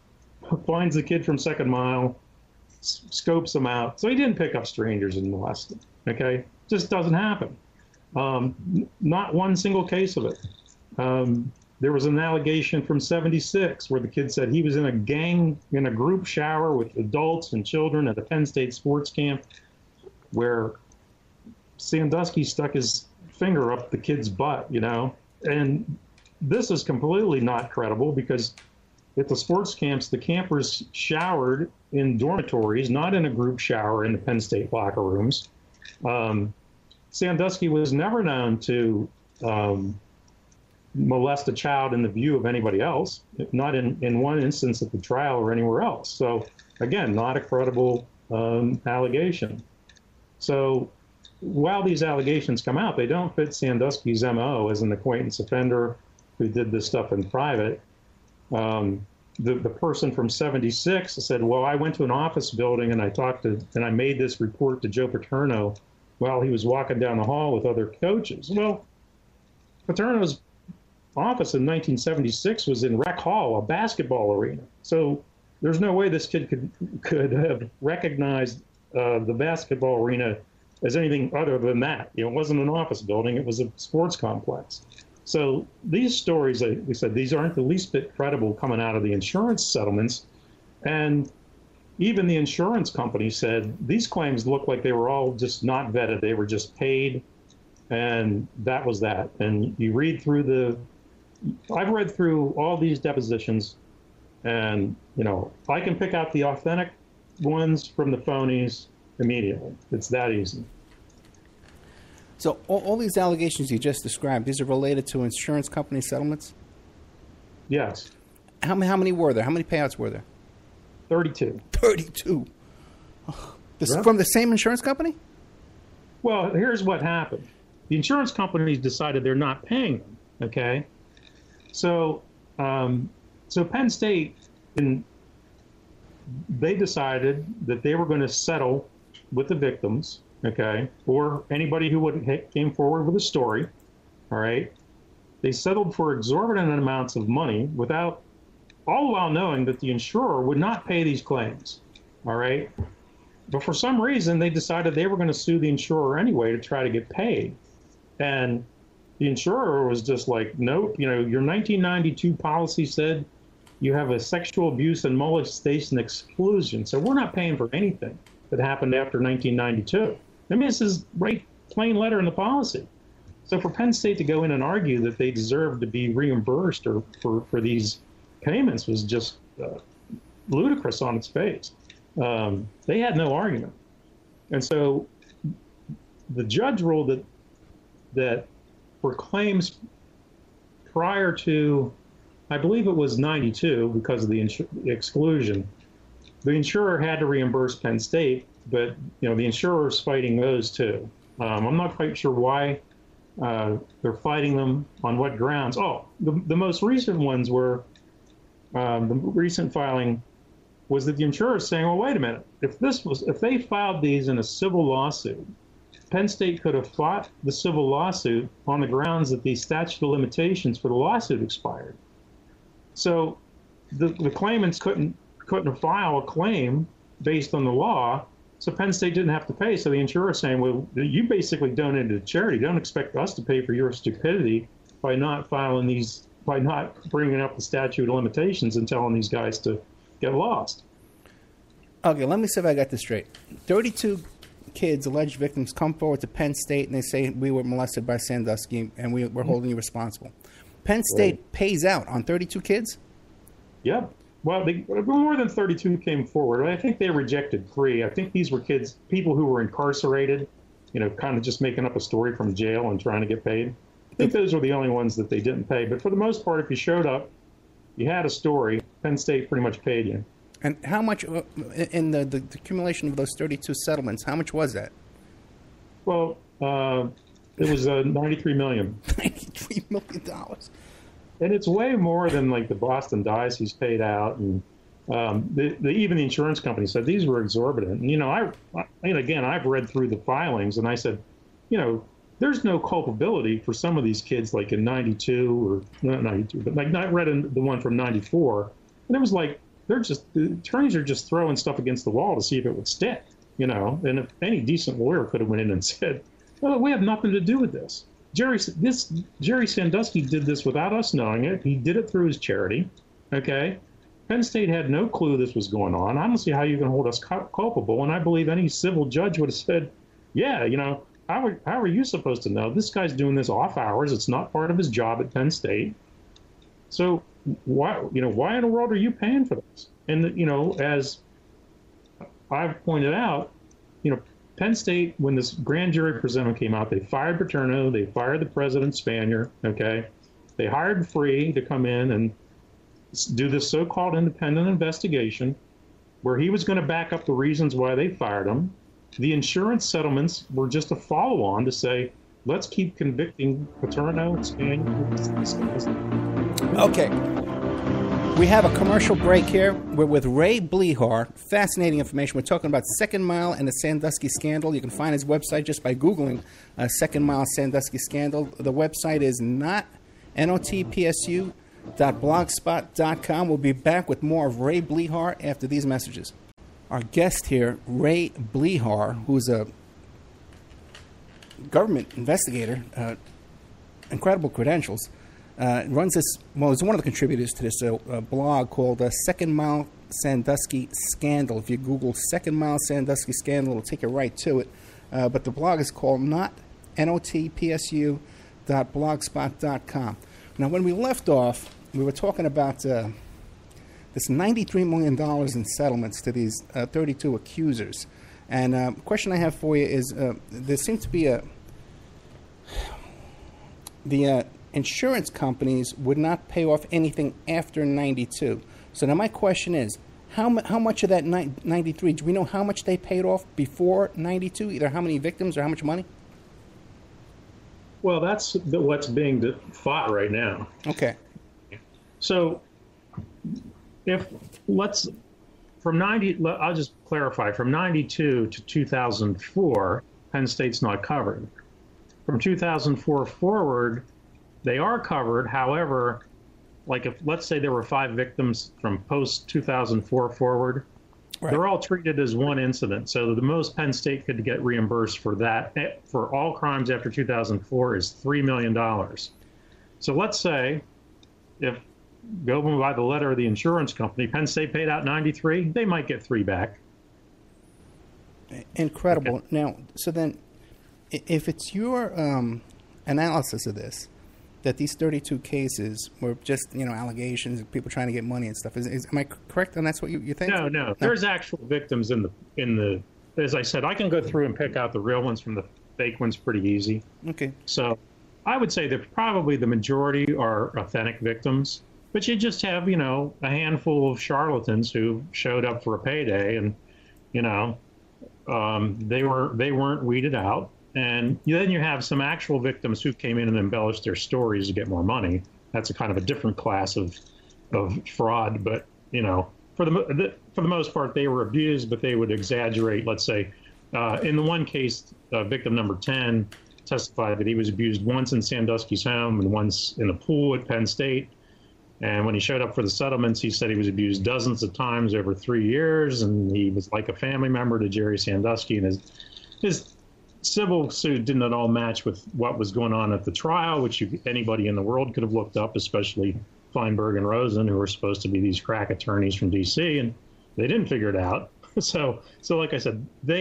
Finds the kid from Second Mile, s- scopes him out. So he didn't pick up strangers and molest them, okay? Just doesn't happen. Um, n- not one single case of it. Um, there was an allegation from seventy-six where the kid said he was in a gang, in a group shower with adults and children at a Penn State sports camp where Sandusky stuck his finger up the kid's butt, you know? And this is completely not credible because at the sports camps, the campers showered in dormitories, not in a group shower in the Penn State locker rooms. Um, Sandusky was never known to um, molest a child in the view of anybody else, not in, in one instance at the trial or anywhere else. So, again, not a credible um, allegation. So while these allegations come out, they don't fit Sandusky's M O as an acquaintance offender who did this stuff in private. Um, the, the person from seventy-six said, well, I went to an office building and I talked to, and I made this report to Joe Paterno while he was walking down the hall with other coaches. Well, Paterno's office in nineteen seventy-six was in Rec Hall, a basketball arena. So there's no way this kid could, could have recognized uh, the basketball arena as anything other than that. You know, it wasn't an office building, it was a sports complex. So these stories, like we said, these aren't the least bit credible coming out of the insurance settlements. And even the insurance company said these claims look like they were all just not vetted. They were just paid, and that was that. And you read through the, I've read through all these depositions, and, you know, I can pick out the authentic ones from the phonies immediately. It's that easy. So all, all these allegations you just described, these are related to insurance company settlements? Yes. How, how many were there? How many payouts were there? thirty-two. thirty-two. Oh, this, Yeah. From the same insurance company? Well, here's what happened. The insurance companies decided they're not paying them, okay? So, um, so Penn State, in, they decided that they were going to settle with the victims, okay, or anybody who would came forward with a story, all right? They settled for exorbitant amounts of money without, all while knowing that the insurer would not pay these claims, all right? But for some reason, they decided they were going to sue the insurer anyway to try to get paid. And the insurer was just like, nope, you know, your nineteen ninety-two policy said you have a sexual abuse and molestation exclusion, so we're not paying for anything that happened after nineteen ninety-two. I mean, this is right plain letter in the policy. So for Penn State to go in and argue that they deserve to be reimbursed or for, for these payments was just uh, ludicrous on its face. Um, they had no argument. And so the judge ruled that that for claims prior to, I believe it was ninety-two because of the insu- exclusion, the insurer had to reimburse Penn State, but you know the insurer's fighting those too. Um, I'm not quite sure why uh, they're fighting them, on what grounds. Oh, the, the most recent ones were, um, the recent filing was that the insurer is saying, well, wait a minute, if this was, if they filed these in a civil lawsuit, Penn State could have fought the civil lawsuit on the grounds that the statute of limitations for the lawsuit expired. So the, the claimants couldn't couldn't file a claim based on the law, so Penn State didn't have to pay. So the insurer is saying, well, you basically donated to charity. Don't expect us to pay for your stupidity by not filing these, by not bringing up the statute of limitations and telling these guys to get lost. Okay, let me see if I got this straight. thirty-two kids, alleged victims, come forward to Penn State and they say, we were molested by Sandusky and we, we're holding you responsible. Penn State right. pays out on thirty-two kids? Yep. Well, they, more than thirty-two came forward. I think they rejected three. I think these were kids, people who were incarcerated, you know, kind of just making up a story from jail and trying to get paid. I think those were the only ones that they didn't pay. But for the most part, if you showed up, you had a story, Penn State pretty much paid you. And how much, uh, in the, the, the accumulation of those thirty-two settlements, how much was that? Well, uh, it was uh, ninety-three million dollars. ninety-three million dollars. And it's way more than like the Boston Diocese paid out, and um, the, the, even the insurance company said these were exorbitant. And, you know, I, I and again, I've read through the filings, and I said, you know, there's no culpability for some of these kids, like in ninety-two or not ninety-two, but like I read in the one from ninety-four, and it was like they're just the attorneys are just throwing stuff against the wall to see if it would stick, you know. And if any decent lawyer could have went in and said, well, we have nothing to do with this. Jerry, this Jerry Sandusky did this without us knowing it. He did it through his charity. Okay, Penn State had no clue this was going on. I don't see how you can hold us culpable. And I believe any civil judge would have said, "Yeah, you know, how are, how are you supposed to know? This guy's doing this off hours. It's not part of his job at Penn State. So why, you know, why in the world are you paying for this?" And you know, as I've pointed out, you know, Penn State, when this grand jury presentment came out, they fired Paterno, they fired the president Spanier, okay? They hired Free to come in and do this so-called independent investigation where he was going to back up the reasons why they fired him. The insurance settlements were just a follow-on to say, let's keep convicting Paterno and Spanier. Okay. We have a commercial break here. We're with Ray Blehar. Fascinating information. We're talking about Second Mile and the Sandusky scandal. You can find his website just by Googling uh, Second Mile Sandusky scandal. The website is not N O T P S U dot blogspot dot com. We'll be back with more of Ray Blehar after these messages. Our guest here, Ray Blehar, who's a government investigator, uh, incredible credentials. Uh, runs this, well, he's one of the contributors to this uh, uh, blog called uh, Second Mile Sandusky Scandal. If you Google Second Mile Sandusky Scandal, it'll take you right to it. Uh, but the blog is called not N O T P S U dot blogspot dot com. Now, when we left off, we were talking about uh, this ninety-three million dollars in settlements to these uh, thirty-two accusers. And uh, the question I have for you is, uh, there seems to be a... The... Uh, insurance companies would not pay off anything after ninety-two. So now my question is, how how much of that ninety-three, do we know how much they paid off before ninety-two? Either how many victims or how much money? Well, that's the, what's being fought right now. Okay. So if, let's, from ninety, I'll just clarify, from ninety-two to two thousand four, Penn State's not covered. From two thousand four forward, they are covered. However, like if, let's say there were five victims from post two thousand four forward, right, they're all treated as one incident. So the most Penn State could get reimbursed for that, for all crimes after two thousand four, is three million dollars. So let's say if, going by the letter of the insurance company, Penn State paid out ninety-three, they might get three back. Incredible. Okay. Now, so then, if it's your um, analysis of this, that these thirty-two cases were just, you know, allegations of people trying to get money and stuff. Is, is am I correct? And that's what you, you think? No, no, no. There's actual victims in the in the. As I said, I can go through and pick out the real ones from the fake ones pretty easy. Okay. So, I would say that probably the majority are authentic victims, but you just have, you know, a handful of charlatans who showed up for a payday, and, you know, um, they were they weren't weeded out. And then you have some actual victims who came in and embellished their stories to get more money. That's a kind of a different class of of fraud. But, you know, for the for the most part, they were abused, but they would exaggerate. Let's say, uh, in the one case, uh, victim number ten testified that he was abused once in Sandusky's home and once in a pool at Penn State. And when he showed up for the settlements, he said he was abused dozens of times over three years, and he was like a family member to Jerry Sandusky. And his his civil suit didn't at all match with what was going on at the trial, which you, anybody in the world could have looked up, especially Feinberg and Rosen, who were supposed to be these crack attorneys from D C, and they didn't figure it out. So, so like I said, they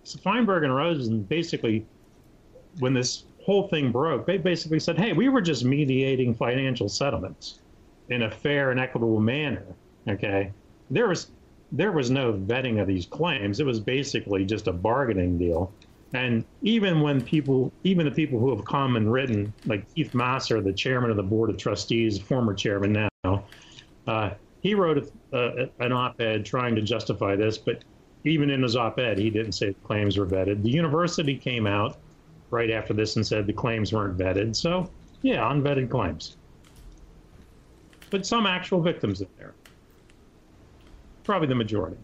so Feinberg and Rosen basically, when this whole thing broke, they basically said, hey, we were just mediating financial settlements in a fair and equitable manner, okay? There was, there was no vetting of these claims. It was basically just a bargaining deal. And even when people, even the people who have come and written, like Keith Masser, the chairman of the Board of Trustees, former chairman now, uh, he wrote a, a, an op-ed trying to justify this, but even in his op-ed, he didn't say the claims were vetted. The university came out right after this and said the claims weren't vetted. So, yeah, unvetted claims. But some actual victims in there. Probably the majority.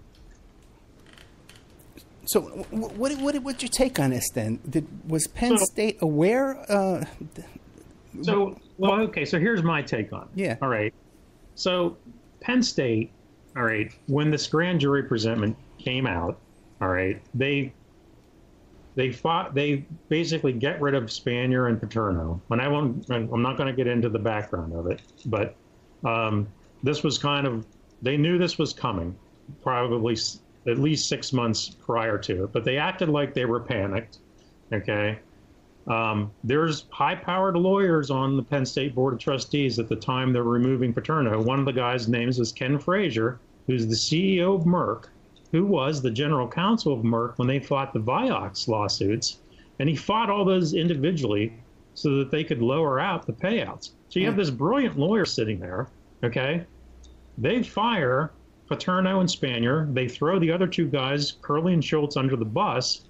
So, what, what, what's your take on this then? Did, was Penn so, State aware? Uh, so, well, okay, so here's my take on it. Yeah. All right. So, Penn State, all right, when this grand jury presentment came out, all right, they they fought, they basically get rid of Spanier and Paterno. And I won't, I'm not going to get into the background of it, but um, this was kind of, they knew this was coming, probably at least six months prior to it, but they acted like they were panicked, okay? Um, there's high-powered lawyers on the Penn State Board of Trustees at the time they're removing Paterno. One of the guys' names is Ken Frazier, who's the C E O of Merck, who was the general counsel of Merck when they fought the Vioxx lawsuits, and he fought all those individually so that they could lower out the payouts. So you have this brilliant lawyer sitting there, okay? They fire Paterno and Spanier. They throw the other two guys, Curley and Schultz, under the bus.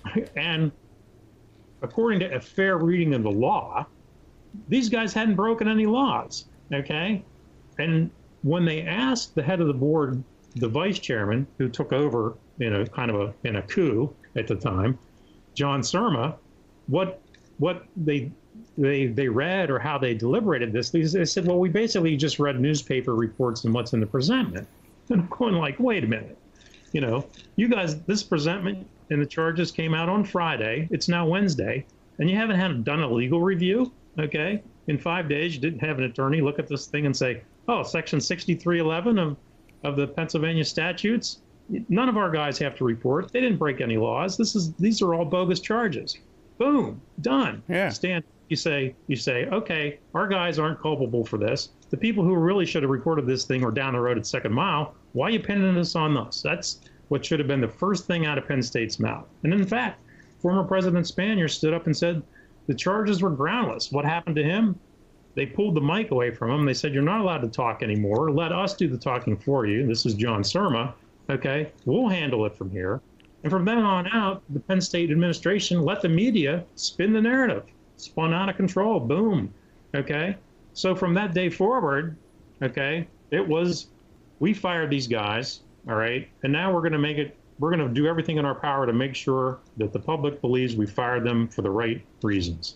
And according to a fair reading of the law, these guys hadn't broken any laws, okay? And when they asked the head of the board, the vice chairman, who took over in a kind of a, in a coup at the time, John Surma, what what they they they read or how they deliberated this, they said, well, we basically just read newspaper reports and what's in the presentment. And I'm going like, wait a minute, you know, you guys, this presentment and the charges came out on Friday. It's now Wednesday, and you haven't had done a legal review, okay? In five days, you didn't have an attorney look at this thing and say, oh, section sixty-three eleven of, of the Pennsylvania statutes, none of our guys have to report. They didn't break any laws. This is, these are all bogus charges. Boom, done. Yeah. Stand. You say, you say, okay, our guys aren't culpable for this. The people who really should have reported this thing are down the road at Second Mile. Why are you pinning this on us? That's what should have been the first thing out of Penn State's mouth. And in fact, former President Spanier stood up and said the charges were groundless. What happened to him? They pulled the mic away from him. They said, you're not allowed to talk anymore. Let us do the talking for you. This is John Surma. Okay, we'll handle it from here. And from then on out, the Penn State administration let the media spin the narrative. Spun out of control. Boom. Okay. So from that day forward, okay, it was, we fired these guys, all right, and now we're going to make it, we're going to do everything in our power to make sure that the public believes we fired them for the right reasons.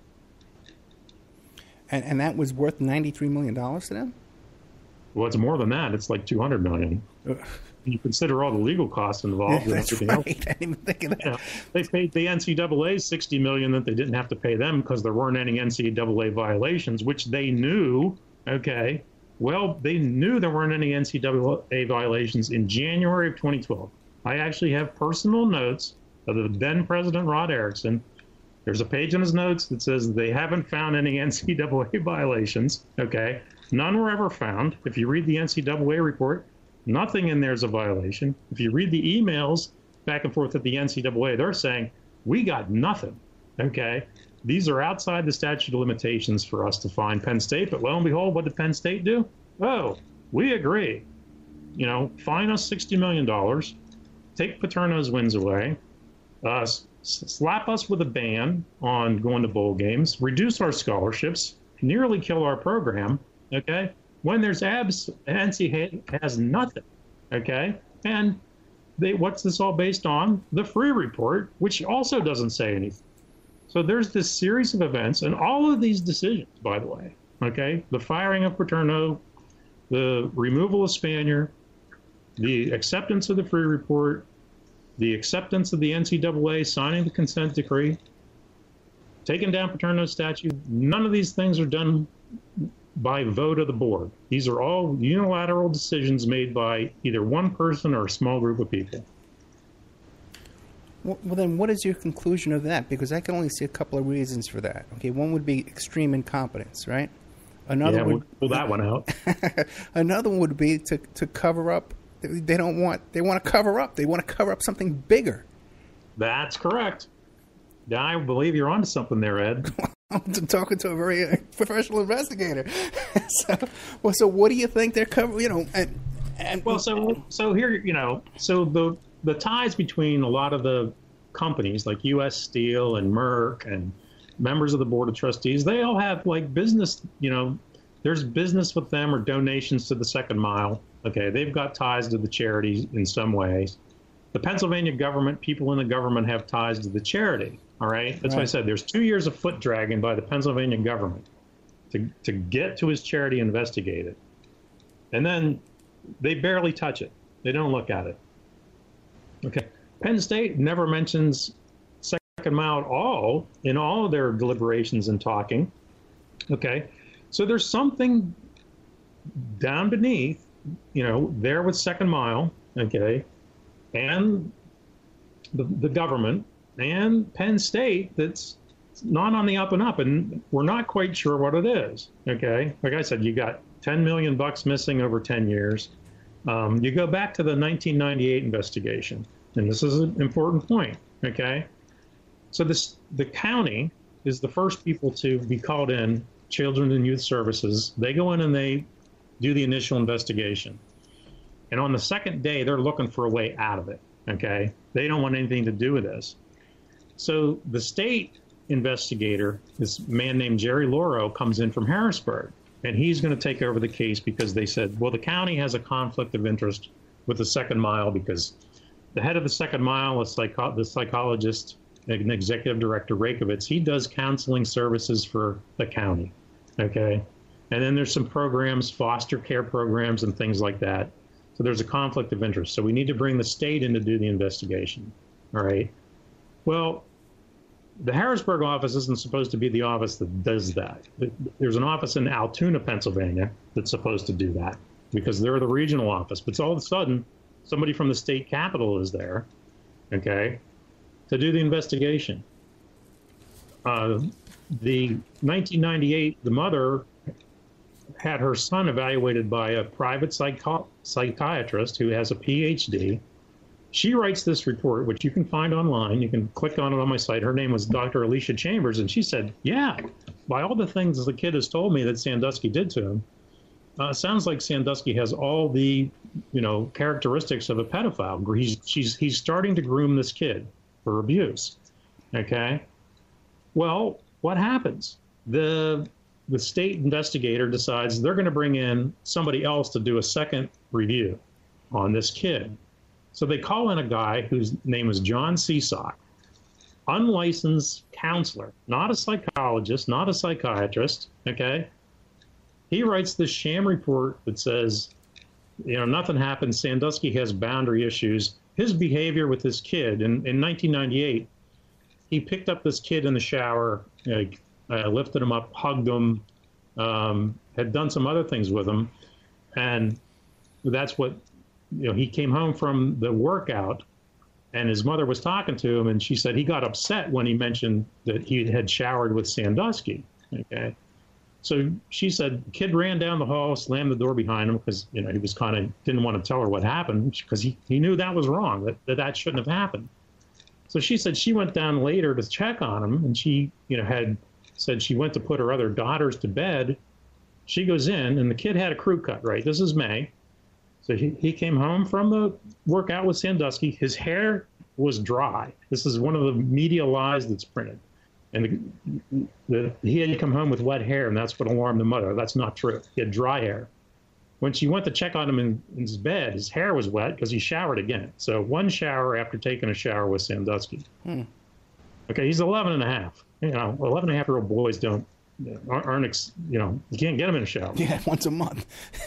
And, and that was worth ninety-three million dollars to them? Well, it's more than that. It's like two hundred million dollars. You consider all the legal costs involved. Yeah, and that's everything right. else. I didn't even think of that. You know, they paid the N C double A sixty million dollars that they didn't have to pay them because there weren't any N C double A violations, which they knew. Okay, well, they knew there weren't any N C double A violations in January of twenty twelve. I actually have personal notes of the then President Rod Erickson. There's a page in his notes that says they haven't found any N C double A violations. Okay, none were ever found. If you read the N C double A report, nothing in there is a violation. If you read the emails back and forth at the N C double A, they're saying, we got nothing, okay? These are outside the statute of limitations for us to fine Penn State, but lo and behold, what did Penn State do? Oh, we agree. You know, fine us sixty million dollars, take Paterno's wins away, uh, slap us with a ban on going to bowl games, reduce our scholarships, nearly kill our program, okay? When there's abs, N C has nothing, okay? And they, what's this all based on? The Free Report, which also doesn't say anything. So there's this series of events, and all of these decisions, by the way, okay? The firing of Paterno, the removal of Spanier, the acceptance of the Free Report, the acceptance of the N C double A signing the consent decree, taking down Paterno's statute, none of these things are done by vote of the board. These are all unilateral decisions made by either one person or a small group of people. Well, well, then what is your conclusion of that? Because I can only see a couple of reasons for that. Okay, one would be extreme incompetence, right? Another yeah, would we'll pull that one out. Another one would be to, to cover up. They don't want. They want to cover up. They want to cover up something bigger. That's correct. Yeah, I believe you're onto something there, Ed. I'm talking to a very uh, professional investigator. so, well, so what do you think they're covering? You know, and, and well, so so here, you know, so the the ties between a lot of the companies like U S Steel and Merck and members of the board of trustees, they all have like business, you know, there's business with them or donations to the second mile. Okay, they've got ties to the charities in some ways. The Pennsylvania government, people in the government have ties to the charity. All right, that's right. why I said there's two years of foot dragging by the Pennsylvania government to to get to his charity and investigate it, and then they barely touch it. They don't look at it. Okay, Penn State never mentions second mile at all in all of their deliberations and talking. Okay, so there's something down beneath, you know, there with second mile. Okay, and the the government. And Penn State that's not on the up and up, and we're not quite sure what it is. Okay, like I said, you got ten million bucks missing over ten years. Um, you go back to the nineteen ninety-eight investigation, and this is an important point. Okay, so this the county is the first people to be called in. Children and Youth Services, they go in and they do the initial investigation, and on the second day, they're looking for a way out of it. Okay, they don't want anything to do with this. So the state investigator, this man named Jerry Loro, comes in from Harrisburg, and he's going to take over the case because they said, well, the county has a conflict of interest with the second mile because the head of the second mile, a psycho- the psychologist, an executive director, Rakowitz, he does counseling services for the county, okay? And then there's some programs, foster care programs and things like that. So there's a conflict of interest. So we need to bring the state in to do the investigation, all right? Well, the Harrisburg office isn't supposed to be the office that does that. There's an office in Altoona, Pennsylvania, that's supposed to do that because they're the regional office. But all of a sudden, somebody from the state capital is there, okay, to do the investigation. Uh, the nineteen ninety-eight, the mother had her son evaluated by a private psycho- psychiatrist who has a P H D. She writes this report, which you can find online. You can click on it on my site. Her name was Doctor Alicia Chambers, and she said, yeah, by all the things the kid has told me that Sandusky did to him, uh, sounds like Sandusky has all the, you know, characteristics of a pedophile. He's, she's, he's starting to groom this kid for abuse, okay? Well, what happens? The, the state investigator decides they're going to bring in somebody else to do a second review on this kid. So they call in a guy whose name is John Seesock, unlicensed counselor, not a psychologist, not a psychiatrist, okay? He writes this sham report that says, you know, nothing happened. Sandusky has boundary issues. His behavior with this kid, in, in nineteen ninety-eight, he picked up this kid in the shower, like, uh, lifted him up, hugged him, um, had done some other things with him, and that's what, you know, he came home from the workout and his mother was talking to him and she said he got upset when he mentioned that he had showered with Sandusky. Okay. So she said the kid ran down the hall, slammed the door behind him because, you know, he was kind of didn't want to tell her what happened because he, he knew that was wrong, that, that that shouldn't have happened. So she said she went down later to check on him and she, you know, had said she went to put her other daughters to bed. She goes in and the kid had a crew cut, right? This is May. So he, he came home from the workout with Sandusky. His hair was dry. This is one of the media lies that's printed. And the, the, he had come home with wet hair, and that's what alarmed the mother. That's not true. He had dry hair. When she went to check on him in, in his bed, his hair was wet because he showered again. So one shower after taking a shower with Sandusky. Hmm. Okay, he's eleven and a half. You know, eleven and a half year old boys don't, aren't, you know, you can't get them in a shower. Yeah, once a month.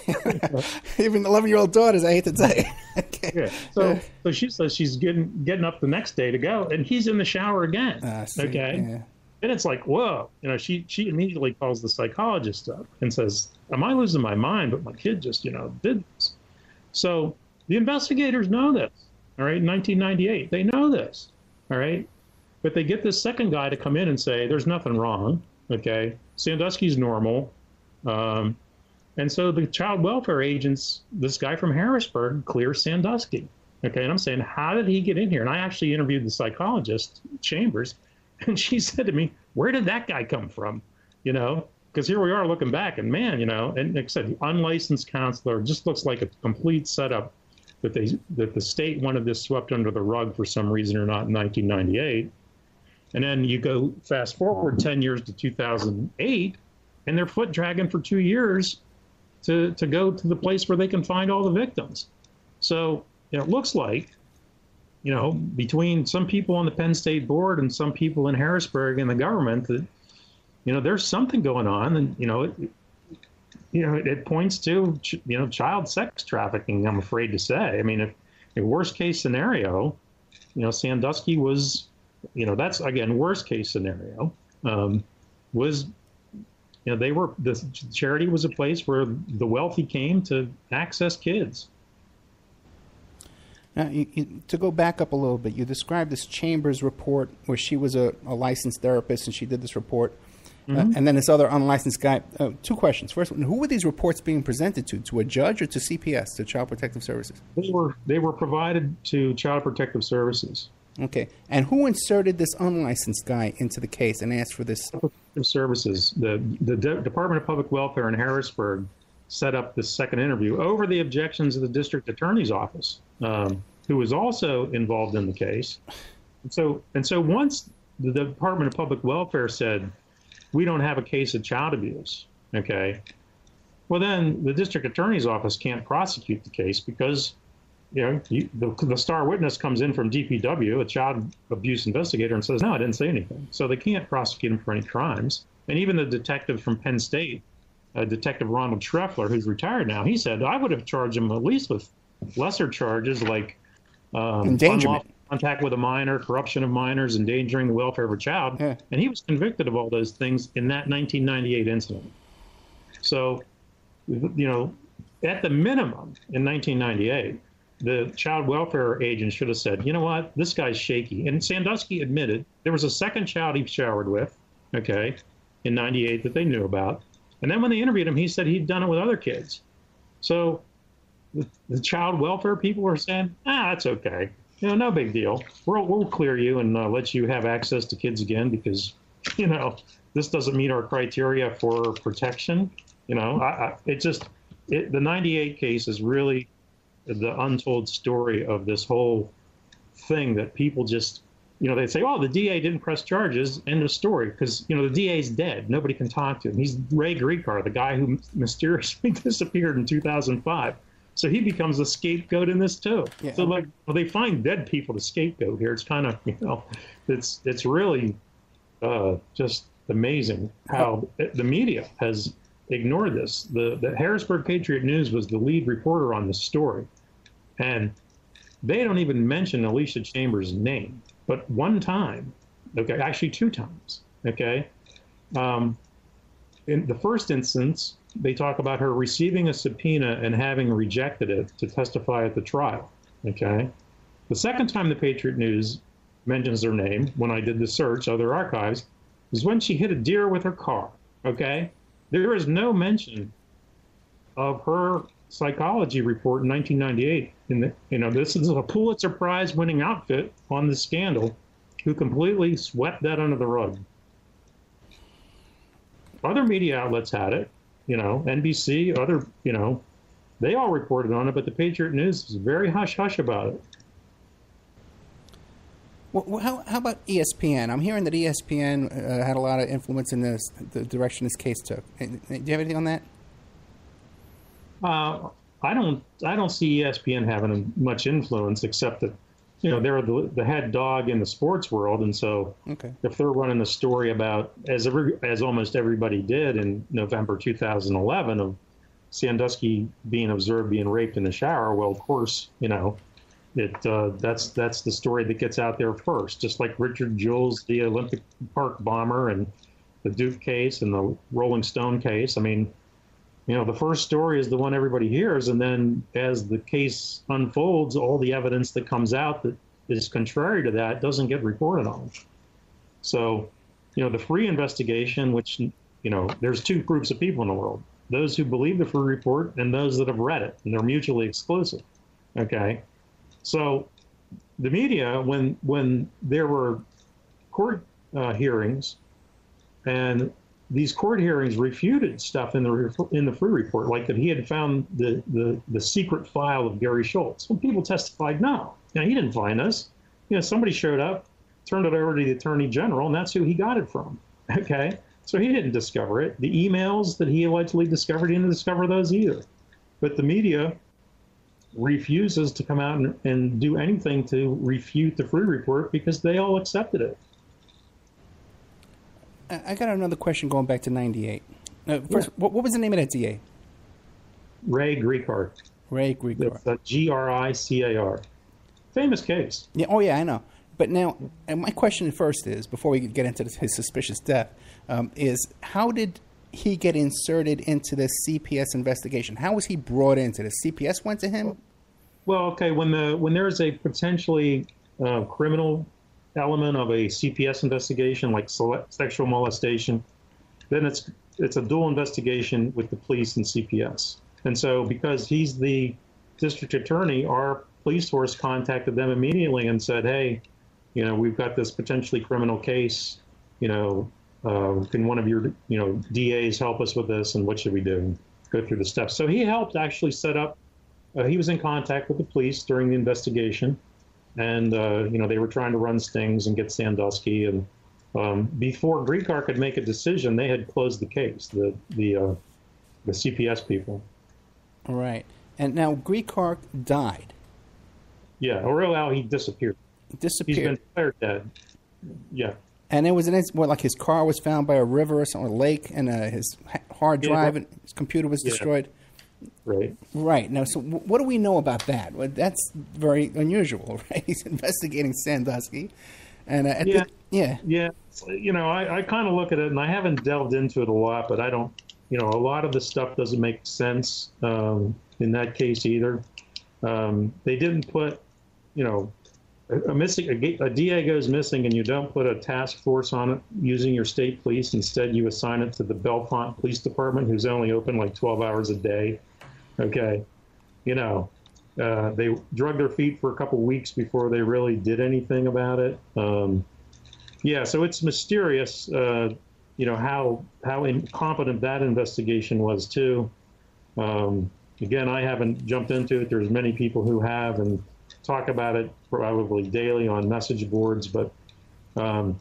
Even eleven-year-old daughters, I hate to tell you. Okay. Yeah. So, so she says she's getting getting up the next day to go, and he's in the shower again. Uh, see, okay. Yeah. And it's like, whoa, you know, she she immediately calls the psychologist up and says, am I losing my mind? But my kid just, you know, did this. So the investigators know this. All right, in nineteen ninety-eight, they know this. all right? But they get this second guy to come in and say, there's nothing wrong, okay? Sandusky's normal. Um, and so the child welfare agents, this guy from Harrisburg, clears Sandusky, okay? And I'm saying, how did he get in here? And I actually interviewed the psychologist, Chambers, and she said to me, where did that guy come from? You know, because here we are looking back, and man, you know, and like I said, the unlicensed counselor just looks like a complete setup that they that the state wanted this swept under the rug for some reason or not in nineteen ninety-eight. And then you go fast forward ten years to two thousand eight, and they're foot dragging for two years to to go to the place where they can find all the victims. So you know, it looks like, you know, between some people on the Penn State board and some people in Harrisburg and the government, that, you know, there's something going on, and you know, it, you know, it, it points to, you know, child sex trafficking. I'm afraid to say. I mean, if a worst case scenario, you know, Sandusky was, you know, that's again worst case scenario, um, was, you know, they were the charity was a place where the wealthy came to access kids. Now, you, you, to go back up a little bit, you described this Chambers report where she was a, a licensed therapist and she did this report. Mm-hmm. Uh, and then this other unlicensed guy. Uh, two questions. First, who were these reports being presented to? To a judge or to C P S, to Child Protective Services? They were they were provided to Child Protective Services. Okay. And who inserted this unlicensed guy into the case and asked for this? Protective Services. The the De- Department of Public Welfare in Harrisburg set up this second interview over the objections of the district attorney's office, um, who was also involved in the case. And so and so once the Department of Public Welfare said, we don't have a case of child abuse, okay, well, then the district attorney's office can't prosecute the case because, you know, you, the, the star witness comes in from D P W, a child abuse investigator, and says, no, I didn't say anything. So they can't prosecute him for any crimes. And even the detective from Penn State, uh, Detective Ronald Treffler, who's retired now, he said, I would have charged him at least with lesser charges like um, endangerment, contact with a minor, corruption of minors, endangering the welfare of a child. Yeah. And he was convicted of all those things in that nineteen ninety-eight incident. So, you know, at the minimum in nineteen ninety-eight, the child welfare agent should have said, you know what, this guy's shaky. And Sandusky admitted there was a second child he showered with, okay, in ninety-eight that they knew about. And then when they interviewed him, he said he'd done it with other kids. So the, the child welfare people were saying, ah, that's okay. You know, no big deal. We'll, we'll clear you and uh, let you have access to kids again because, you know, this doesn't meet our criteria for protection. You know, I, I, it just, it, the ninety-eight case is really the untold story of this whole thing that people just, you know, they say, oh, the D A didn't press charges, end of story, because, you know, the D A's dead. Nobody can talk to him. He's Ray Grecar, the guy who mysteriously disappeared in two thousand five. So he becomes a scapegoat in this too. Yeah. So like, well, they find dead people to scapegoat here. It's kind of, you know, it's it's really uh, just amazing how the media has ignored this. The the Harrisburg Patriot News was the lead reporter on this story, and they don't even mention Alicia Chambers' name. But one time, okay, actually two times, okay. Um, in the first instance, they talk about her receiving a subpoena and having rejected it to testify at the trial, okay? The second time the Patriot News mentions her name, when I did the search, other archives, is when she hit a deer with her car, okay? There is no mention of her psychology report in nineteen ninety-eight. In the, you know, this is a Pulitzer Prize winning outfit on the scandal who completely swept that under the rug. Other media outlets had it. You know, N B C, other, you know, they all reported on it, but the Patriot News is very hush-hush about it. Well, how, how about E S P N? I'm hearing that E S P N uh, had a lot of influence in this, the direction this case took. Do you have anything on that? Uh, I don't. I don't see E S P N having much influence, except that, you know, they're the, the head dog in the sports world, and so okay. If they're running a story about, as every, as almost everybody did in November two thousand eleven, of Sandusky being observed being raped in the shower, well, of course, you know, it uh, that's that's the story that gets out there first. Just like Richard Jewell's the Olympic Park bomber, and the Duke case, and the Rolling Stone case. I mean, you know, the first story is the one everybody hears, and then as the case unfolds, all the evidence that comes out that is contrary to that doesn't get reported on. So, you know, the free investigation, which, you know, there's two groups of people in the world, those who believe the free report and those that have read it, and they're mutually exclusive. Okay. So the media, when, when there were court uh, hearings, and these court hearings refuted stuff in the in the free report, like that he had found the, the, the secret file of Gary Schultz. Well, people testified, no, you know, he didn't find this. You know, somebody showed up, turned it over to the Attorney General, and that's who he got it from. Okay, so he didn't discover it. The emails that he allegedly discovered, he didn't discover those either. But the media refuses to come out and, and do anything to refute the free report because they all accepted it. I got another question going back to ninety-eight. Uh, first, yeah. what, what was the name of that D A? Ray Griecar. Ray Griecar. It's uh, G R I C A R. Famous case. Yeah. Oh, yeah, I know. But now, and my question first is, before we get into this, his suspicious death, um, is how did he get inserted into the C P S investigation? How was he brought into this? C P S went to him? Well, okay, when the when there's a potentially uh, criminal element of a C P S investigation, like sexual molestation, then it's it's a dual investigation with the police and C P S. And so because he's the district attorney, our police force contacted them immediately and said, hey, you know, we've got this potentially criminal case, you know, uh, can one of your, you know, D As help us with this, and what should we do? Go through the steps. So he helped actually set up, uh, he was in contact with the police during the investigation. And, uh, you know, they were trying to run stings and get Sandusky. And um, before Griecar could make a decision, they had closed the case, the the, uh, the C P S people. All right. And now Griecar died. Yeah, or well, he disappeared. Disappeared. He's been declared dead. Yeah. And it was an what, like his car was found by a river or something, a lake, and uh, his hard drive, yeah, and his computer was destroyed. Yeah. Right. Right. Now, so what do we know about that? Well, that's very unusual, right? He's investigating Sandusky. And uh, yeah. The, yeah. Yeah. You know, I, I kind of look at it, and I haven't delved into it a lot, but I don't, you know, a lot of the stuff doesn't make sense um, in that case either. Um, they didn't put, you know, a, a missing, a, a D A goes missing, and you don't put a task force on it using your state police. Instead, you assign it to the Bellefonte Police Department, who's only open like twelve hours a day. Okay, you know, uh, they drug their feet for a couple weeks before they really did anything about it. Um, yeah, so it's mysterious, uh, you know, how how incompetent that investigation was too. Um, again, I haven't jumped into it. There's many people who have and talk about it probably daily on message boards, but um,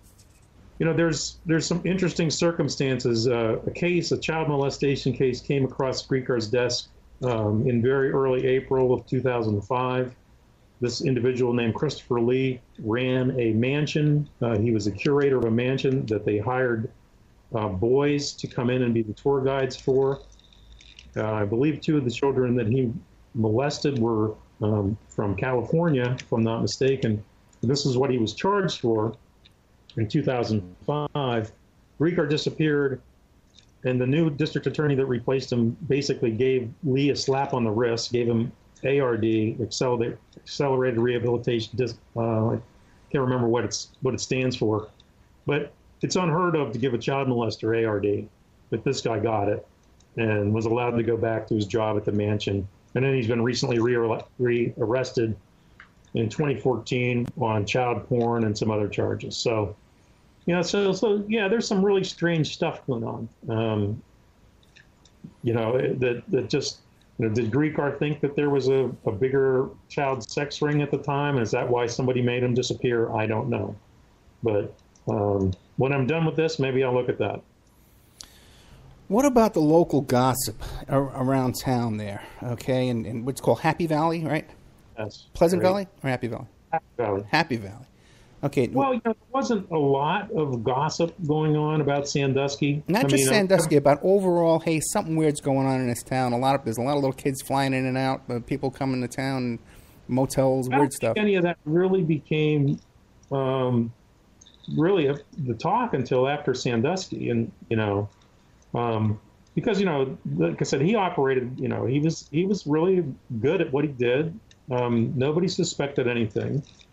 you know, there's there's some interesting circumstances. Uh, a case, a child molestation case, came across Griecar's desk um, in very early April of two thousand five. This individual named Christopher Lee ran a mansion. Uh, he was a curator of a mansion that they hired uh, boys to come in and be the tour guides for. Uh, I believe two of the children that he molested were um, from California, if I'm not mistaken. This is what he was charged for. In two thousand five, Griecar disappeared, and the new district attorney that replaced him basically gave Lee a slap on the wrist, gave him A R D, accelerated, accelerated rehabilitation. Uh, I can't remember what it's what it stands for, but it's unheard of to give a child molester A R D. But this guy got it and was allowed to go back to his job at the mansion. And then he's been recently re- re-arrested in twenty fourteen on child porn and some other charges. So, you know, so, so yeah, there's some really strange stuff going on. Um, you know, that, that just, you know, did Griecar think that there was a, a bigger child sex ring at the time? Is that why somebody made him disappear? I don't know. But um, when I'm done with this, maybe I'll look at that. What about the local gossip ar- around town there? Okay, and, and what's called Happy Valley, right? Yes. Pleasant right. Valley or Happy Valley? Happy Valley. Happy Valley. Okay. Well, you know, there wasn't a lot of gossip going on about Sandusky. Not I just mean, Sandusky, uh, but overall, hey, something weird's going on in this town. A lot of there's a lot of little kids flying in and out, uh, people coming to town, motels, I don't weird think stuff. Any of that really became um, really a, the talk until after Sandusky, and you know, um, because you know, like I said, he operated. You know, he was he was really good at what he did. Um, nobody suspected anything.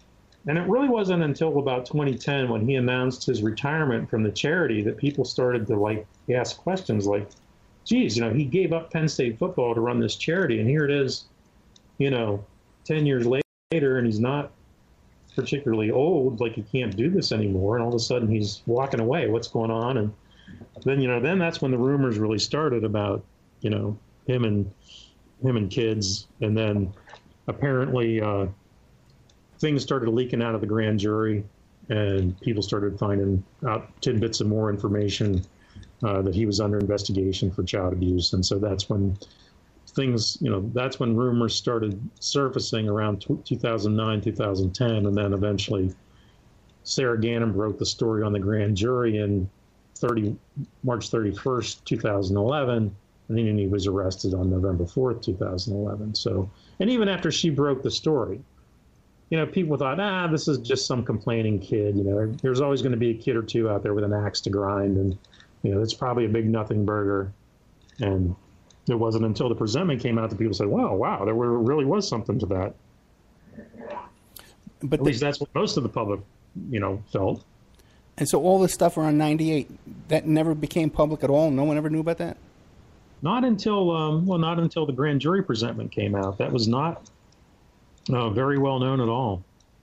And it really wasn't until about twenty ten when he announced his retirement from the charity that people started to like ask questions like, geez, you know, he gave up Penn State football to run this charity, and here it is, you know, ten years later, and he's not particularly old, like he can't do this anymore, and all of a sudden he's walking away. What's going on? And then, you know, then that's when the rumors really started about, you know, him and him and kids, and then apparently uh, things started leaking out of the grand jury, and people started finding out tidbits of more information uh, that he was under investigation for child abuse, and so that's when things, you know, that's when rumors started surfacing around two thousand nine, two thousand ten, and then eventually Sarah Gannon broke the story on the grand jury in March thirty-first, two thousand eleven, and then he was arrested on November fourth, two thousand eleven. So, and even after she broke the story, you know, people thought, ah, this is just some complaining kid. You know, there's always going to be a kid or two out there with an axe to grind, and, you know, it's probably a big nothing burger. And it wasn't until the presentment came out that people said, wow, wow, there were, really was something to that. But At the, least that's what most of the public, you know, felt. And so all this stuff around ninety-eight, that never became public at all? No one ever knew about that? Not until, um, well, not until the grand jury presentment came out. That was not uh, very well known at all.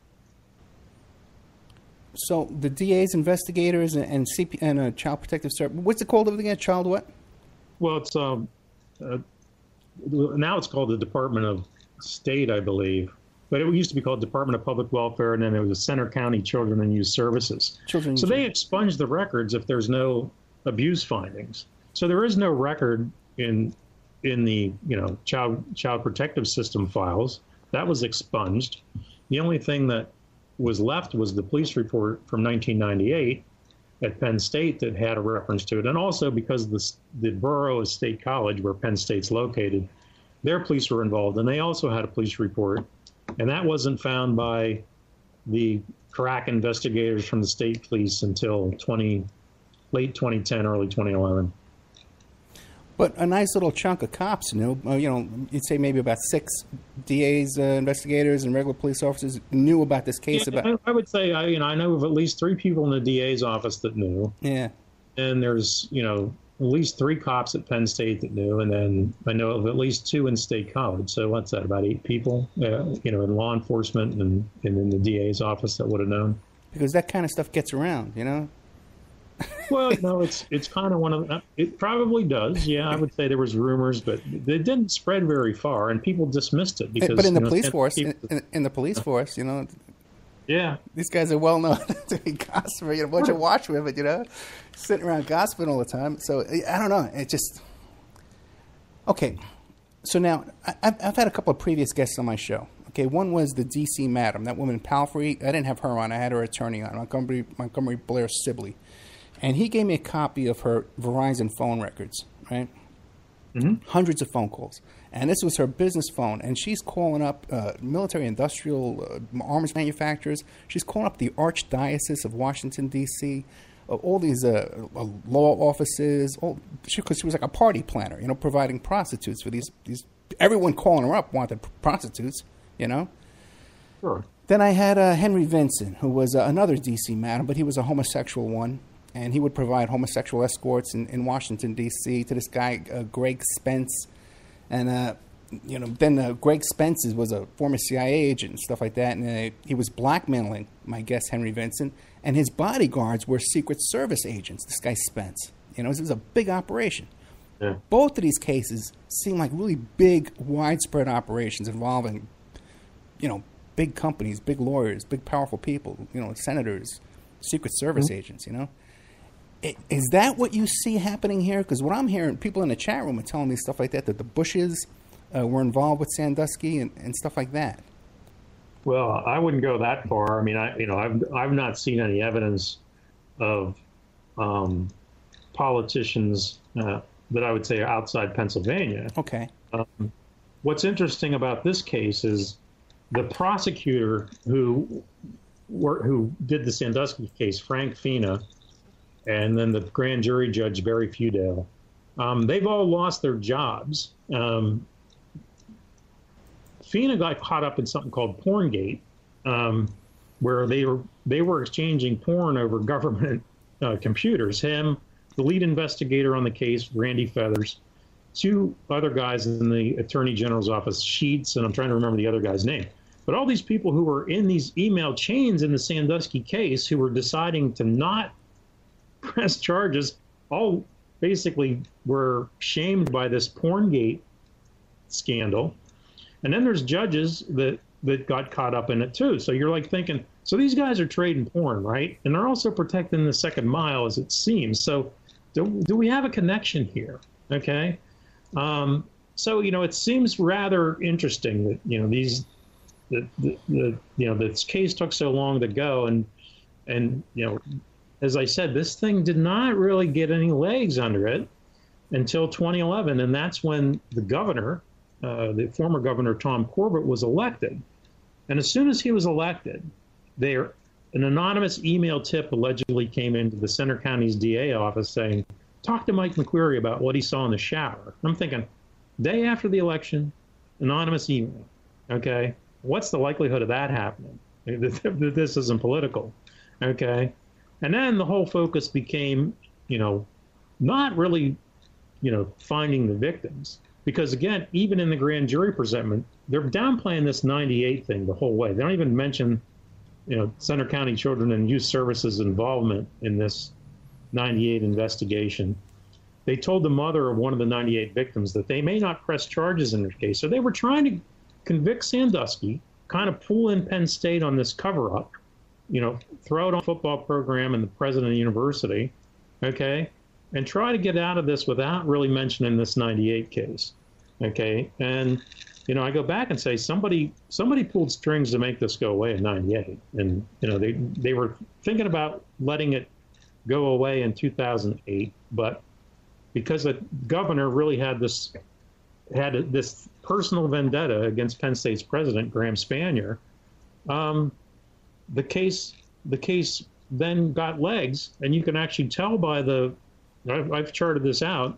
So the D A's investigators and C P and uh, Child Protective Service, what's it called over again? Child what? Well, it's um, uh, now it's called the Department of State, I believe. But it used to be called Department of Public Welfare, and then it was Center County Children and Youth Services. Children so they expunge the records if there's no abuse findings. So there is no record in in the you know child child protective system files. That was expunged. The only thing that was left was the police report from nineteen ninety-eight at Penn State that had a reference to it, and also because the the borough of State College, where Penn State's located, their police were involved, and they also had a police report. And that wasn't found by the crack investigators from the state police until twenty, late twenty ten, early twenty eleven. But a nice little chunk of cops knew, uh, you know, you'd say maybe about six D A's, uh, investigators and regular police officers knew about this case. Yeah, about. I, I would say, I, you know, I know of at least three people in the D A's office that knew. Yeah. And there's, you know, at least three cops at Penn State that knew, and then I know of at least two in State College. So what's that, about eight people, uh, you know, in law enforcement and, and in the D A's office that would have known? Because that kind of stuff gets around, you know? Well, no, it's it's kind of one of the, it probably does. Yeah, I would say there was rumors, but it didn't spread very far, and people dismissed it because. But in the you know, police force, people, in, in the police force, you know. Yeah, these guys are well known to be gossiping. You know, a bunch of watchwomen, you know, sitting around gossiping all the time. So I don't know. It just okay. So now I've, I've had a couple of previous guests on my show. Okay, one was the D C madam, that woman Palfrey. I didn't have her on. I had her attorney on, Montgomery Montgomery Blair Sibley, and he gave me a copy of her Verizon phone records. Right, mm-hmm. Hundreds of phone calls. And this was her business phone, and she's calling up uh, military industrial uh, arms manufacturers. She's calling up the Archdiocese of Washington, D C, uh, all these uh, uh, law offices, all, she, 'cause she was like a party planner, you know, providing prostitutes for these, these. Everyone calling her up wanted prostitutes, you know. Sure. Then I had uh, Henry Vincent, who was uh, another D C man, but he was a homosexual one. And he would provide homosexual escorts in, in Washington, D C to this guy, uh, Greg Spence. And, uh, you know, then uh, Greg Spence was a former C I A agent and stuff like that. And uh, he was blackmailing my guest, Henry Vincent. And his bodyguards were Secret Service agents, this guy Spence. You know, this was a big operation. Yeah. Both of these cases seem like really big, widespread operations involving, you know, big companies, big lawyers, big powerful people, you know, senators, Secret Service mm-hmm. agents, you know. Is that what you see happening here? Because what I'm hearing, people in the chat room are telling me stuff like that, that the Bushes uh, were involved with Sandusky and, and stuff like that. Well, I wouldn't go that far. I mean, I you know, I've I've not seen any evidence of um, politicians uh, that I would say are outside Pennsylvania. Okay. Um, what's interesting about this case is the prosecutor who were, who did the Sandusky case, Frank Fina, and then the grand jury judge, Barry Feudale. Um, they've all lost their jobs. Um, Fina got caught up in something called Porngate, um, where they were they were exchanging porn over government uh, computers. Him, the lead investigator on the case, Randy Feathers, two other guys in the Attorney General's office, Sheets, and I'm trying to remember the other guy's name. But all these people who were in these email chains in the Sandusky case who were deciding to not press charges, all basically were shamed by this Porngate scandal. And then there's judges that, that got caught up in it too. So you're like thinking, so these guys are trading porn, right? And they're also protecting the second mile, as it seems. So do, do we have a connection here? Okay. Um, so, you know, it seems rather interesting that, you know, these, the, the, the, you know, this case took so long to go. And, and, you know, as I said, this thing did not really get any legs under it until twenty eleven. And that's when the governor, uh, the former governor, Tom Corbett, was elected. And as soon as he was elected, there, an anonymous email tip allegedly came into the Center County's D A office saying, talk to Mike McQueary about what he saw in the shower. I'm thinking, day after the election, anonymous email. Okay, what's the likelihood of that happening? This isn't political. Okay, and then the whole focus became, you know, not really, you know, finding the victims. Because again, even in the grand jury presentment, they're downplaying this ninety-eight thing the whole way. They don't even mention, you know, Center County Children and Youth Services involvement in this ninety-eight investigation. They told the mother of one of the ninety-eight victims that they may not press charges in their case. So they were trying to convict Sandusky, kind of pull in Penn State on this cover-up, you know, throw it on a football program and the president of the university, okay, and try to get out of this without really mentioning this ninety-eight case, okay? And, you know, I go back and say somebody somebody pulled strings to make this go away in ninety-eight. And, you know, they, they were thinking about letting it go away in two thousand eight, but because the governor really had this had this personal vendetta against Penn State's president, Graham Spanier, um, the case the case then got legs, and you can actually tell by the I've, I've charted this out.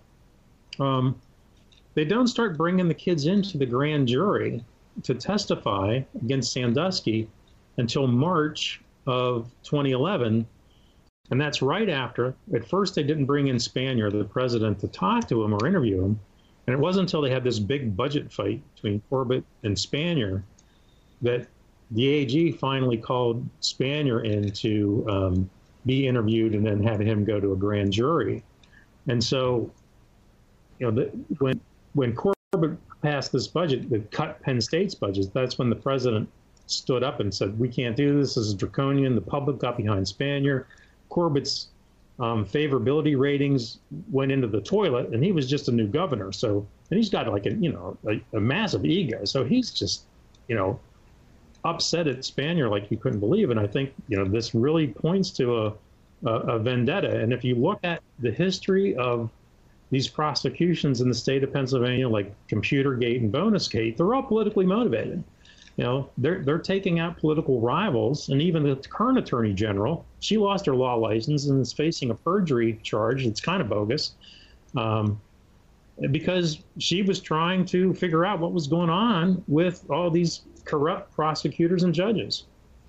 Um, they don't start bringing the kids into the grand jury to testify against Sandusky until March of twenty eleven. And that's right after, at first they didn't bring in Spanier, the president, to talk to him or interview him. And it wasn't until they had this big budget fight between Corbett and Spanier that the A G finally called Spanier in to um, be interviewed and then had him go to a grand jury. And so, you know, the, when when Corbett passed this budget that cut Penn State's budget, that's when the president stood up and said, we can't do this, this is draconian. The public got behind Spanier. Corbett's um, favorability ratings went into the toilet, and he was just a new governor. So, and he's got like a, you know, a, a massive ego. So he's just, you know, upset at Spanier like you couldn't believe. And I think, you know, this really points to a, a, a vendetta. And if you look at the history of these prosecutions in the state of Pennsylvania, like Computergate and Bonusgate, they're all politically motivated. You know, they're they're taking out political rivals, and even the current attorney general, she lost her law license and is facing a perjury charge. It's kind of bogus, um, because she was trying to figure out what was going on with all these corrupt prosecutors and judges.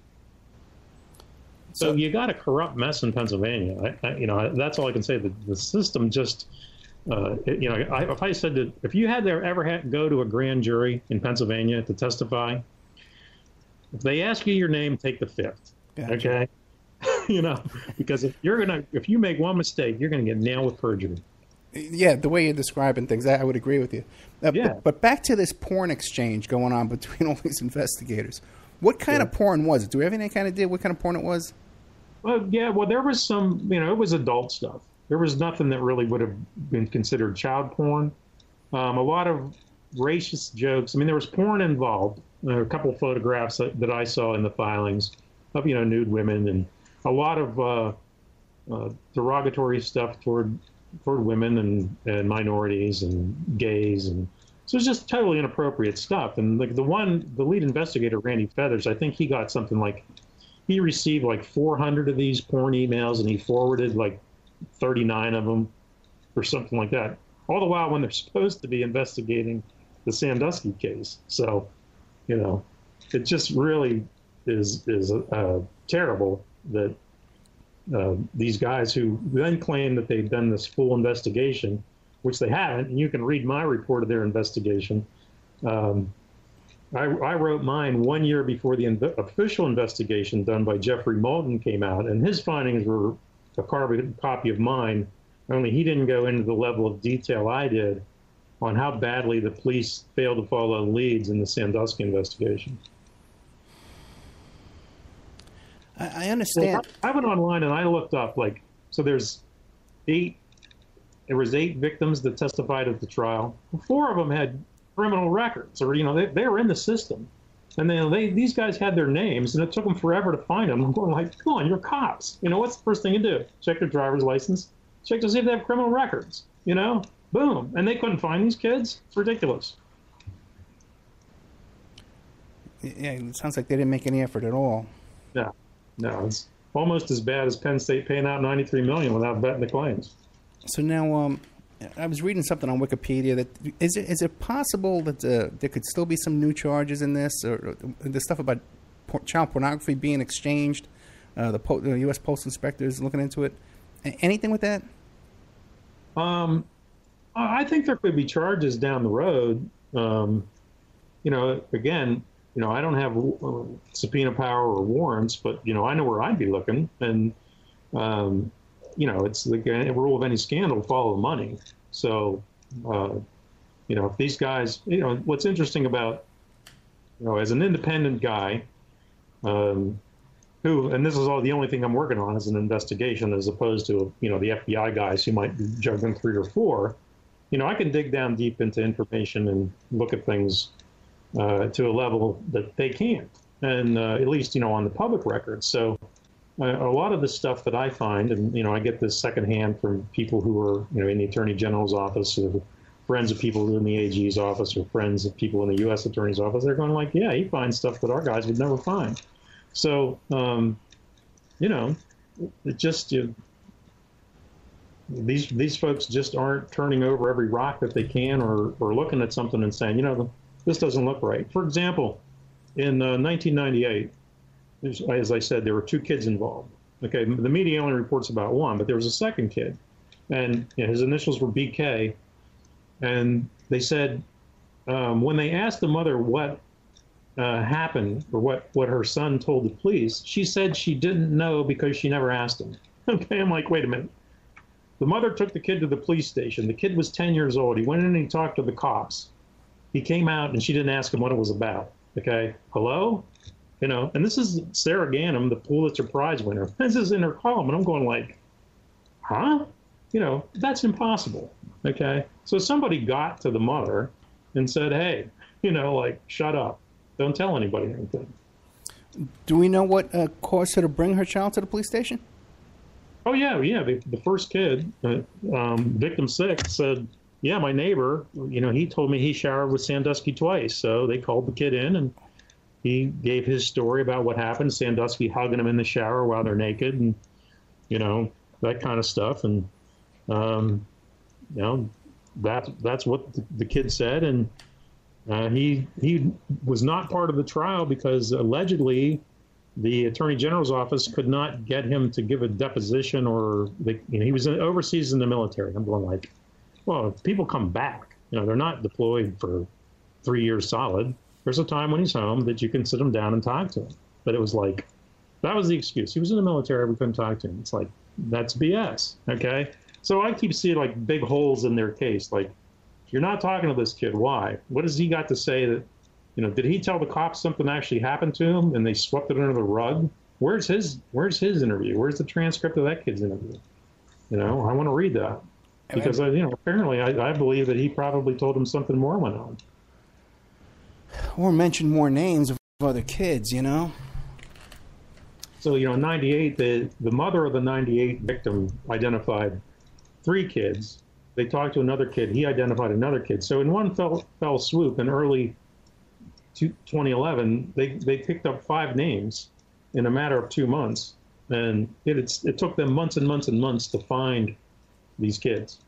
So, so you got a corrupt mess in Pennsylvania. I, I, you know, that's all I can say. The, the system just, uh, it, you know, I, if I said that if you had to ever had, go to a grand jury in Pennsylvania to testify, if they ask you your name, take the fifth. Gotcha. Okay, you know, because if you're gonna, if you make one mistake, you're gonna get nailed with perjury. Yeah, the way you're describing things, I would agree with you. Uh, yeah. But, but back to this porn exchange going on between all these investigators. What kind yeah. of porn was it? Do we have any kind of idea what kind of porn it was? Well, yeah, well, there was some, you know, it was adult stuff. There was nothing that really would have been considered child porn. Um, a lot of racist jokes. I mean, there was porn involved. There were a couple of photographs that, that I saw in the filings of, you know, nude women, and a lot of uh, uh, derogatory stuff toward toward women and, and minorities and gays. And so it's just totally inappropriate stuff. And like the one, the lead investigator, Randy Feathers, I think he got something like, he received like four hundred of these porn emails, and he forwarded like thirty-nine of them or something like that. All the while when they're supposed to be investigating the Sandusky case. So, you know, it just really, is is uh, terrible that uh, these guys who then claim that they've done this full investigation, which they haven't, and you can read my report of their investigation. Um, I, I wrote mine one year before the inv- official investigation done by Jeffrey Moulton came out, and his findings were a carbon copy of mine, only he didn't go into the level of detail I did on how badly the police failed to follow leads in the Sandusky investigation. I, I understand. Well, I, I went online and I looked up, like, so there's eight, there was eight victims that testified at the trial. Four of them had criminal records, or, you know, they, they were in the system. And then they, these guys had their names, and it took them forever to find them. I'm going like, come on, you're cops. You know, what's the first thing you do? Check their driver's license. Check to see if they have criminal records. You know, boom. And they couldn't find these kids. It's ridiculous. Yeah, it sounds like they didn't make any effort at all. No, no, it's almost as bad as Penn State paying out ninety-three million dollars without vetting the claims. So now, um, I was reading something on Wikipedia that is it is it possible that uh, there could still be some new charges in this, or, or the stuff about por- child pornography being exchanged? Uh, the, po- the U S Postal Inspector is looking into it. A- anything with that? Um, I think there could be charges down the road. Um, you know, again, you know, I don't have uh, subpoena power or warrants, but you know, I know where I'd be looking, and um, you know, it's the rule of any scandal: follow the money. So, uh, you know, if these guys, you know, what's interesting about, you know, as an independent guy, um, who, and this is all the only thing I'm working on is an investigation, as opposed to, you know, the F B I guys who might be juggling three or four. You know, I can dig down deep into information and look at things uh, to a level that they can't, and uh, at least, you know, on the public record. So uh, a lot of the stuff that I find, and, you know, I get this secondhand from people who are, you know, in the Attorney General's office, or friends of people in the A G's office, or friends of people in the U S Attorney's office. They're going like, yeah, he finds stuff that our guys would never find. So, um, you know, it just, you, these these folks just aren't turning over every rock that they can, or, or looking at something and saying, you know, this doesn't look right. For example, in uh, nineteen ninety-eight, as I said, there were two kids involved. Okay, the media only reports about one, but there was a second kid, and you know, his initials were B K, and they said um, when they asked the mother what uh, happened, or what, what her son told the police, she said she didn't know because she never asked him. Okay, I'm like, wait a minute. The mother took the kid to the police station. The kid was ten years old. He went in and he talked to the cops. He came out and she didn't ask him what it was about. Okay, hello? You know, and this is Sarah Ganim, the Pulitzer Prize winner. This is in her column, and I'm going like, huh? You know, that's impossible. Okay, so somebody got to the mother and said, hey, you know, like, shut up. Don't tell anybody anything. Do we know what uh, caused her to bring her child to the police station? Oh, yeah, yeah. The, the first kid, uh, um, victim six, said, yeah, my neighbor, you know, he told me he showered with Sandusky twice. So they called the kid in, and he gave his story about what happened. Sandusky hugging him in the shower while they're naked, and, you know, that kind of stuff. And, um, you know, that, that's what the, the kid said. And uh, he, he was not part of the trial because allegedly the Attorney General's office could not get him to give a deposition, or they, you know, he was overseas in the military. I'm going like, well, if people come back, you know, they're not deployed for three years solid. There's a time when he's home that you can sit him down and talk to him. But it was like, that was the excuse. He was in the military. We couldn't talk to him. It's like, that's B S. Okay. So I keep seeing like big holes in their case. Like, you're not talking to this kid. Why? What has he got to say that, you know, did he tell the cops something actually happened to him and they swept it under the rug? Where's his, where's his interview? Where's the transcript of that kid's interview? You know, I want to read that. Because, I, you know, apparently I, I believe that he probably told him something more went on. Or mentioned more names of other kids, you know? So, you know, in ninety-eight, the, the mother of the ninety-eight victim identified three kids. They talked to another kid. He identified another kid. So in one fell, fell swoop in early twenty eleven, they, they picked up five names in a matter of two months. And it, it's, it took them months and months and months to find these kids.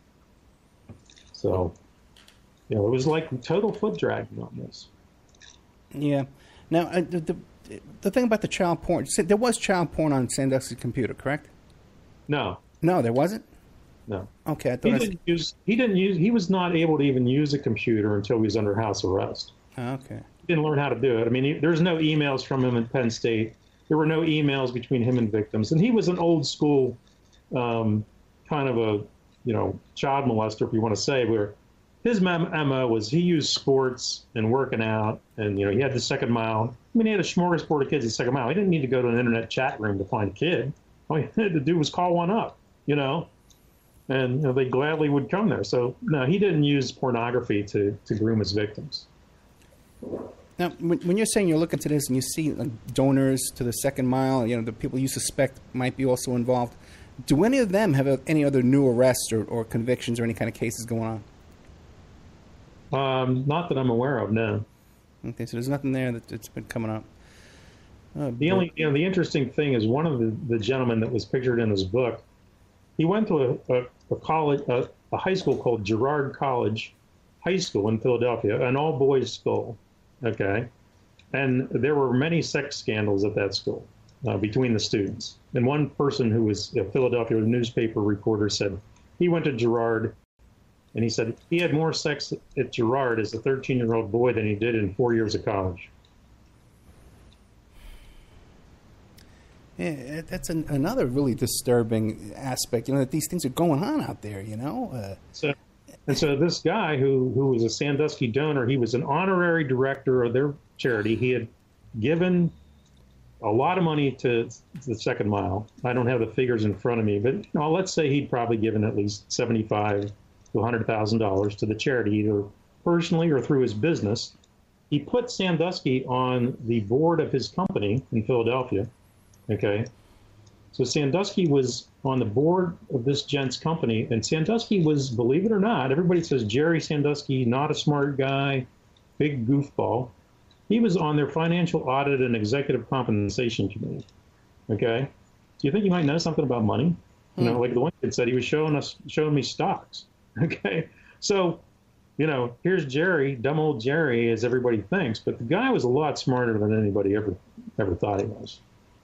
So, you know, it was like total foot dragging on this. Yeah. Now, uh, the, the, the thing about the child porn, there was child porn on Sandusky's computer, correct? No. No, there wasn't? No. Okay. I thought he, I didn't use, he didn't use, he was not able to even use a computer until he was under house arrest. Okay. He didn't learn how to do it. I mean, he, there's no emails from him at Penn State. There were no emails between him and victims. And he was an old school um, kind of a, you know, child molester, if you want to say, where his M O was he used sports and working out, and, you know, he had the second mile. I mean, he had a smorgasbord of kids at second mile. He didn't need to go to an internet chat room to find a kid. All he had to do was call one up, you know, and, you know, they gladly would come there. So, no, he didn't use pornography to, to groom his victims. Now, when, when you're saying you're looking to this and you see like, donors to the second mile, you know, the people you suspect might be also involved, do any of them have a, any other new arrests or, or convictions or any kind of cases going on? Um, not that I'm aware of, no. Okay, so there's nothing there that, that's been coming up. Oh, the only, you know, the interesting thing is one of the, the gentlemen that was pictured in his book, he went to a, a, a college, a, a high school called Girard College High School in Philadelphia, an all-boys school, okay? And there were many sex scandals at that school uh, between the students. And one person who was a Philadelphia newspaper reporter said he went to Girard, and he said he had more sex at Girard as a thirteen-year-old boy than he did in four years of college. Yeah, that's an, another really disturbing aspect, you know, that these things are going on out there, you know? Uh, so, and so this guy who, who was a Sandusky donor, he was an honorary director of their charity. He had given a lot of money to the Second Mile. I don't have the figures in front of me, but you know, let's say he'd probably given at least seventy-five to one hundred thousand dollars to the charity, either personally or through his business. He put Sandusky on the board of his company in Philadelphia. Okay, so Sandusky was on the board of this gent's company, and Sandusky was, believe it or not, everybody says Jerry Sandusky, not a smart guy, big goofball. He was on their financial audit and executive compensation committee. Okay, do you think you might know something about money? You know, like the one kid said, he was showing us, showing me stocks. Okay, so, you know, here's Jerry, dumb old Jerry, as everybody thinks, but the guy was a lot smarter than anybody ever ever thought he was.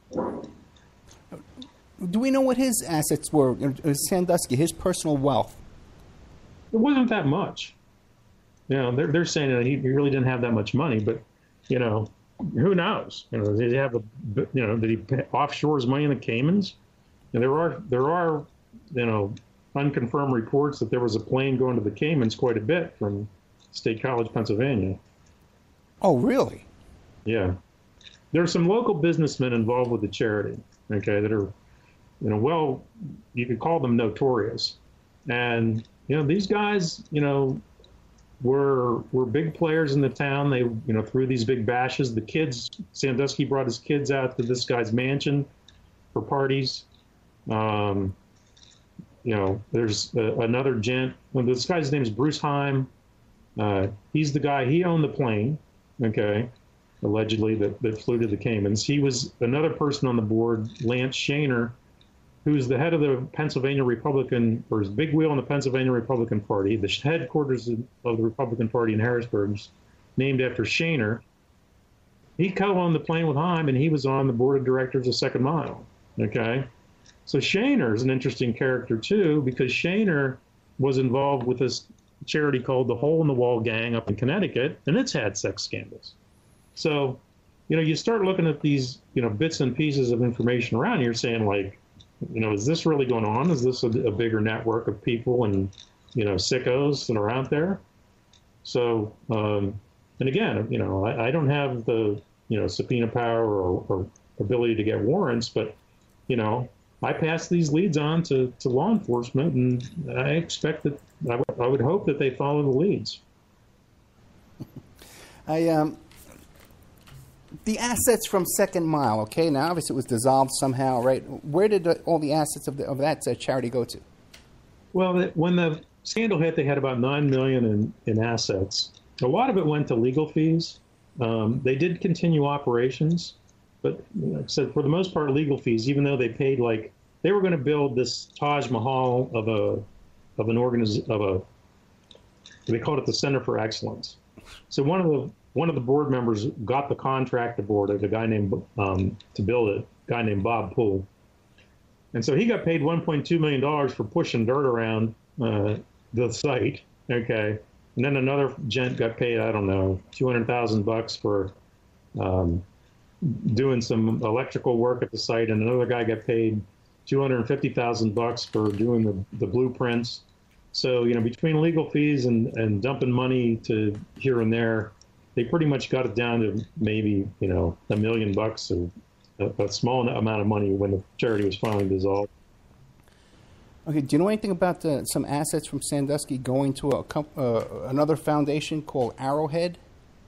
Do we know what his assets were? Sandusky, his personal wealth? It wasn't that much. You know, they're they're saying that he really didn't have that much money, but you know, who knows? You know, did he have a, you know, did he offshore his money in the Caymans? And there are there are, you know, unconfirmed reports that there was a plane going to the Caymans quite a bit from State College, Pennsylvania. Oh, really? Yeah. There are some local businessmen involved with the charity, okay, that are, you know, well, you could call them notorious. And, you know, these guys, you know, were were big players in the town. They, you know, threw these big bashes. The kids, Sandusky brought his kids out to this guy's mansion for parties. Um, you know, there's uh, another gent. Well, this guy's name is Bruce Heim. Uh, he's the guy, he owned the plane, okay, allegedly, that, that flew to the Caymans. He was another person on the board, Lance Shaner, who's the head of the Pennsylvania Republican, or his big wheel in the Pennsylvania Republican Party. The headquarters of the Republican Party in Harrisburg is named after Shaner. He co-owned the plane with Heim, and he was on the board of directors of Second Mile, okay? So Shaner is an interesting character, too, because Shaner was involved with this charity called the Hole in the Wall Gang up in Connecticut, and it's had sex scandals. So, you know, you start looking at these, you know, bits and pieces of information around here saying, like, you know, is this really going on? Is this a, a bigger network of people and, you know, sickos that are out there? So, um, and again, you know, I, I don't have the, you know, subpoena power or, or ability to get warrants, but, you know, I pass these leads on to, to law enforcement, and I expect that, I, w- I would hope that they follow the leads. I, um, the assets from Second Mile, okay, now obviously it was dissolved somehow, right? Where did the, all the assets of, the, of that uh, charity go to? Well, when the scandal hit, they had about nine million dollars in, in assets. A lot of it went to legal fees. Um, they did continue operations, but like I said, for the most part, legal fees, even though they paid like, they were going to build this Taj Mahal of a, of an organiz, of a, they called it the Center for Excellence. So one of the one of the board members got the contract awarded, a guy named, um, to build it, a guy named Bob Poole. And so he got paid one point two million dollars for pushing dirt around uh, the site, okay? And then another gent got paid, I don't know, two hundred thousand bucks for um, doing some electrical work at the site, and another guy got paid two hundred fifty thousand bucks for doing the, the blueprints. So, you know, between legal fees and, and dumping money to here and there, they pretty much got it down to maybe, you know, a million bucks or a, a small amount of money when the charity was finally dissolved. Okay, do you know anything about the, some assets from Sandusky going to a comp, uh, another foundation called Arrowhead?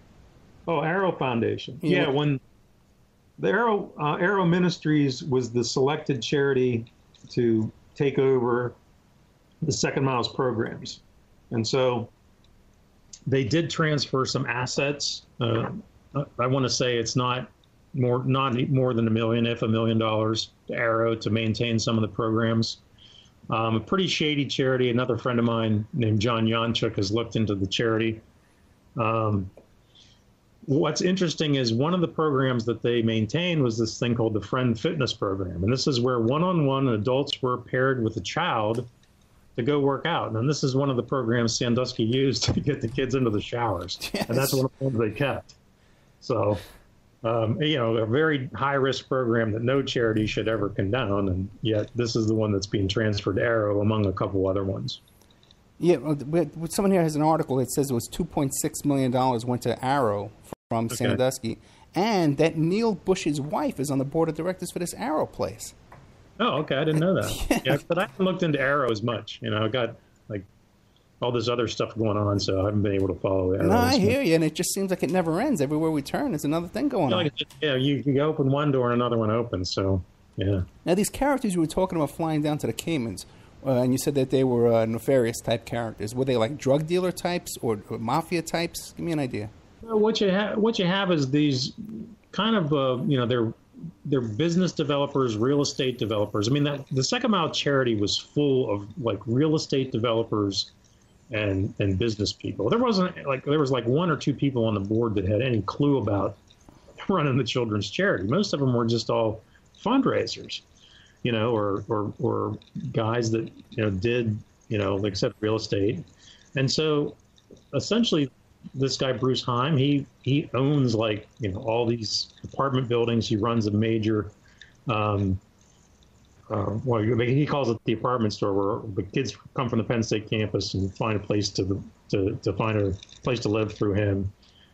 Oh, Arrow Foundation. Yeah, yeah when the Arrow, uh, Arrow Ministries was the selected charity to take over the Second Miles programs. And so they did transfer some assets. Uh, I want to say it's not more, not more than a million, if a million dollars to Arrow to maintain some of the programs. Um, a pretty shady charity. Another friend of mine named John Yonchuk has looked into the charity. Um, what's interesting is one of the programs that they maintained was this thing called the Friend Fitness Program. And this is where one-on-one adults were paired with a child to go work out. And this is one of the programs Sandusky used to get the kids into the showers. Yes. And that's one of the ones they kept. So, um, you know, a very high-risk program that no charity should ever condone. And yet this is the one that's being transferred to Arrow among a couple other ones. Yeah, but someone here has an article that says it was two point six million dollars went to Arrow from Okay. Sandusky, and that Neil Bush's wife is on the board of directors for this Arrow place. Oh, okay. I didn't know that. Yeah. Yeah, but I haven't looked into Arrow as much. You know, I got like all this other stuff going on, so I haven't been able to follow Arrow. No, I hear you, and it just seems like it never ends. Everywhere we turn, there's another thing going Yeah, on. like, yeah, you can open one door and another one opens. So, yeah. Now, these characters you were talking about flying down to the Caymans, uh, and you said that they were uh, nefarious type characters. Were they like drug dealer types or, or mafia types? Give me an idea. Well, what you have, what you have is these kind of, uh, you know, they're they're business developers, real estate developers. I mean, that the Second Mile charity was full of like real estate developers and and business people. There wasn't like there was like one or two people on the board that had any clue about running the children's charity. Most of them were just all fundraisers, you know, or or or guys that you know did you know like said real estate, and so essentially. This guy, Bruce Heim, he he owns like, you know, all these apartment buildings. He runs a major, um, uh, well, he calls it the apartment store where the kids come from the Penn State campus and find a place to to, to find a place to live through him.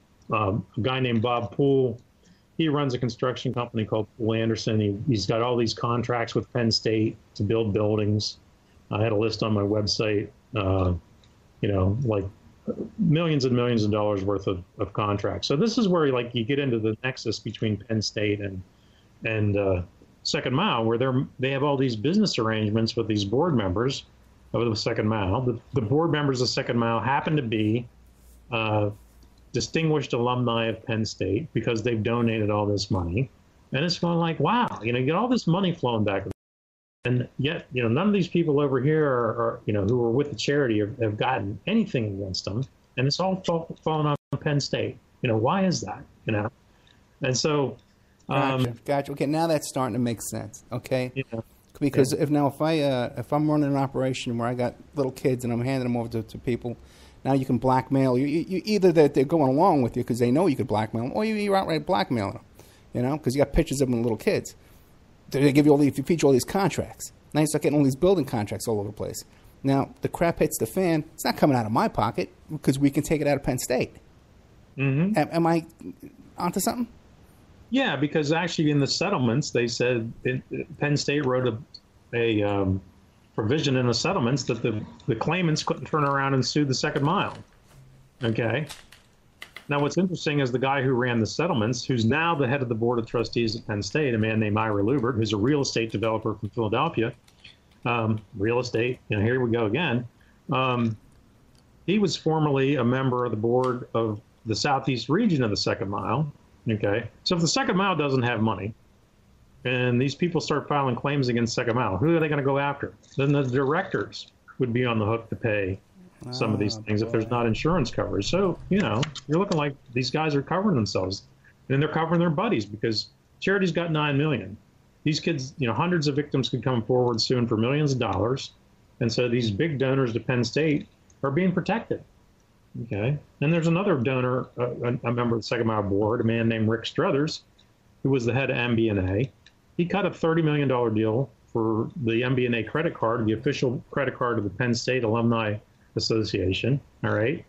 Um, a guy named Bob Poole, he runs a construction company called Poole Anderson. He, he's got all these contracts with Penn State to build buildings. I had a list on my website, uh, you know, like, millions and millions of dollars worth of, of contracts. So this is where like you get into the nexus between Penn State and and uh, Second Mile, where they're they have all these business arrangements with these board members of the Second Mile. The, the board members of Second Mile happen to be uh, distinguished alumni of Penn State because they've donated all this money, and it's going like, wow, you know, you get all this money flowing back. And yet, you know, none of these people over here are, are you know, who are with the charity have, have gotten anything against them. And it's all fall, fallen on Penn State. You know, why is that? You know? And so... Um, Gotcha. Gotcha. Okay, now that's starting to make sense. Okay? Yeah. Because yeah. if now if, I, uh, if I'm running an operation where I got little kids and I'm handing them over to, to people, now you can blackmail. You, you, you either that they're going along with you because they know you could blackmail them, or you, you're outright blackmailing them. You know, because you got pictures of them with little kids. They give you all these, you feature all these contracts. Now you start getting all these building contracts all over the place. Now the crap hits the fan. It's not coming out of my pocket because we can take it out of Penn State. Mm-hmm. Am, am I onto something? Yeah, because actually in the settlements they said it, Penn State wrote a, a um, provision in the settlements that the the claimants couldn't turn around and sue the Second Mile. Okay. Now, what's interesting is the guy who ran the settlements, who's now the head of the board of trustees at Penn State, a man named Ira Lubert, who's a real estate developer from Philadelphia. Um, real estate, you know, here we go again. Um, he was formerly a member of the board of the southeast region of the Second Mile. Okay, so if the Second Mile doesn't have money, and these people start filing claims against Second Mile, who are they going to go after? Then the directors would be on the hook to pay some of these Oh, things if there's boy. not insurance coverage. So, you know, you're looking like these guys are covering themselves. And they're covering their buddies because charity's got nine million. These kids, you know, hundreds of victims could come forward soon for millions of dollars. And so these big donors to Penn State are being protected. Okay. And there's another donor, uh, a member of the Second Mile Board, a man named Rick Struthers, who was the head of M B N A. He cut a thirty million dollars deal for the M B N A credit card, the official credit card of the Penn State Alumni Association. All right.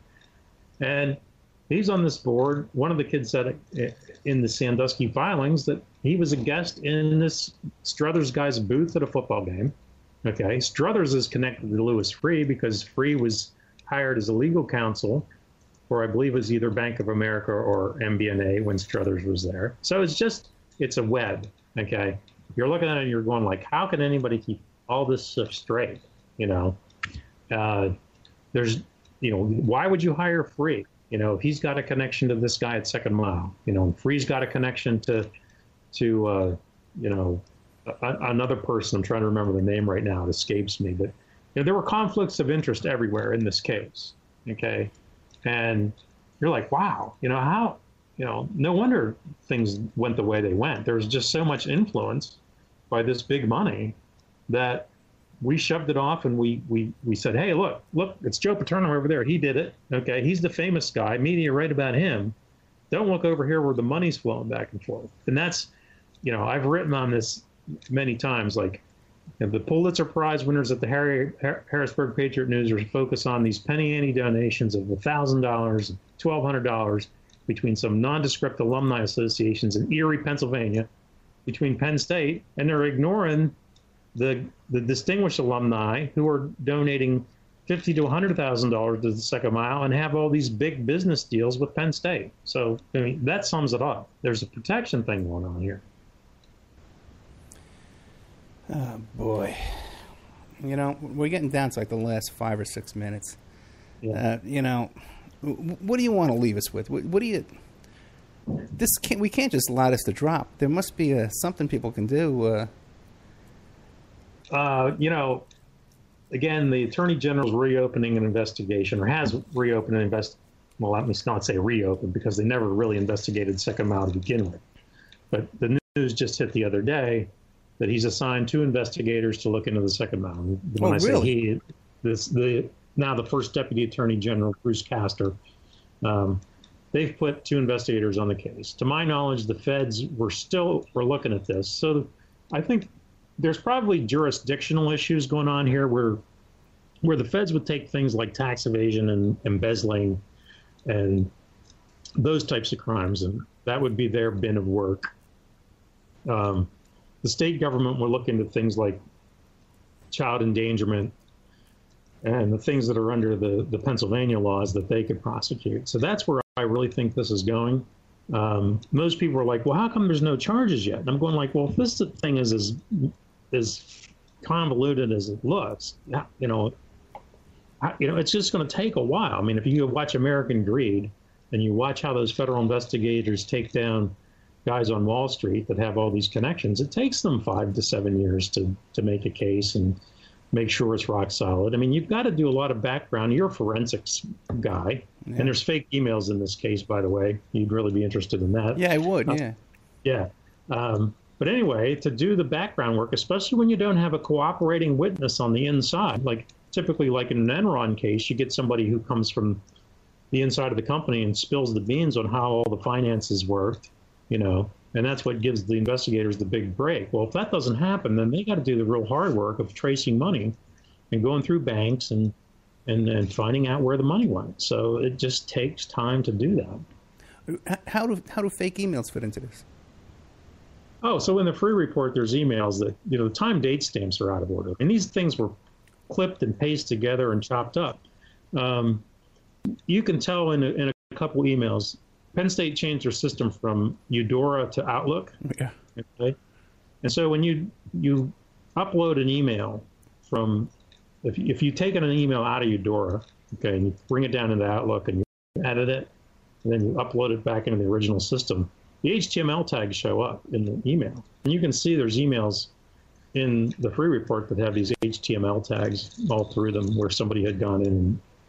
And he's on this board. One of the kids said in the Sandusky filings that he was a guest in this Struthers guy's booth at a football game. Okay. Struthers is connected to Louis Freeh because Freeh was hired as a legal counsel for, I believe, it was either Bank of America or M B N A when Struthers was there. So it's just, it's a web. Okay. You're looking at it and you're going like, how can anybody keep all this stuff straight? You know, uh, there's, you know, why would you hire Freeh? You know, he's got a connection to this guy at Second Mile. You know, Freeh's got a connection to, to uh, you know, a, another person. I'm trying to remember the name right now. It escapes me. But you know, there were conflicts of interest everywhere in this case. Okay, and you're like, wow, you know how, you know, no wonder things went the way they went. There was just so much influence by this big money that we shoved it off and we, we, we said, hey, look, look, it's Joe Paterno over there. He did it. Okay. He's the famous guy. Media write about him. Don't look over here where the money's flowing back and forth. And that's, you know, I've written on this many times, like you know, the Pulitzer Prize winners at the Harry, Har- Harrisburg Patriot News are focus on these penny ante donations of one thousand dollars, twelve hundred dollars between some nondescript alumni associations in Erie, Pennsylvania, between Penn State, and they're ignoring the the distinguished alumni who are donating fifty to one hundred thousand dollars to the Second Mile and have all these big business deals with Penn State. So I mean, that sums it up. There's a protection thing going on here. Oh, boy. You know, we're getting down to like the last five or six minutes. Yeah. Uh, you know, what do you want to leave us with? What, what do you... This can't, we can't just allow this to drop. There must be uh, something people can do. Uh, Uh, you know, again, the Attorney General's reopening an investigation, or has reopened an invest. Well, let me not say reopened because they never really investigated Second Mile to begin with. But the news just hit the other day that he's assigned two investigators to look into the Second Mile. When oh, I say really? he, this the now the first Deputy Attorney General, Bruce Castor, um, they've put two investigators on the case. To my knowledge, the feds were still were looking at this. So I think there's probably jurisdictional issues going on here where where the feds would take things like tax evasion and embezzling and those types of crimes, and that would be their bin of work. Um, the state government will look into things like child endangerment and the things that are under the, the Pennsylvania laws that they could prosecute. So that's where I really think this is going. Um, most people are like, well, how come there's no charges yet? And I'm going like, well, if this thing is as, as convoluted as it looks, you know, I, you know, it's just going to take a while. I mean, if you watch American Greed and you watch how those federal investigators take down guys on Wall Street that have all these connections, it takes them five to seven years to, to make a case and make sure it's rock solid. I mean, you've got to do a lot of background. You're a forensics guy, yeah. And there's fake emails in this case, by the way. You'd really be interested in that. Yeah, I would, uh, yeah. Yeah. Um, but anyway, to do the background work, especially when you don't have a cooperating witness on the inside, like typically like in an Enron case, you get somebody who comes from the inside of the company and spills the beans on how all the finances worked, you know, and that's what gives the investigators the big break. Well, if that doesn't happen, then they got to do the real hard work of tracing money and going through banks and, and, and finding out where the money went. So it just takes time to do that. How do, how do fake emails fit into this? Oh, so in the free report, there's emails that, you know, the time date stamps are out of order. And these things were clipped and pasted together and chopped up. Um, you can tell in a, in a couple emails, Penn State changed their system from Eudora to Outlook. Yeah. Okay. And so when you you upload an email from, if, if you take an email out of Eudora, okay, and you bring it down into Outlook and you edit it, and then you upload it back into the original system, the H T M L tags show up in the email. And you can see there's emails in the free report that have these H T M L tags all through them where somebody had gone in and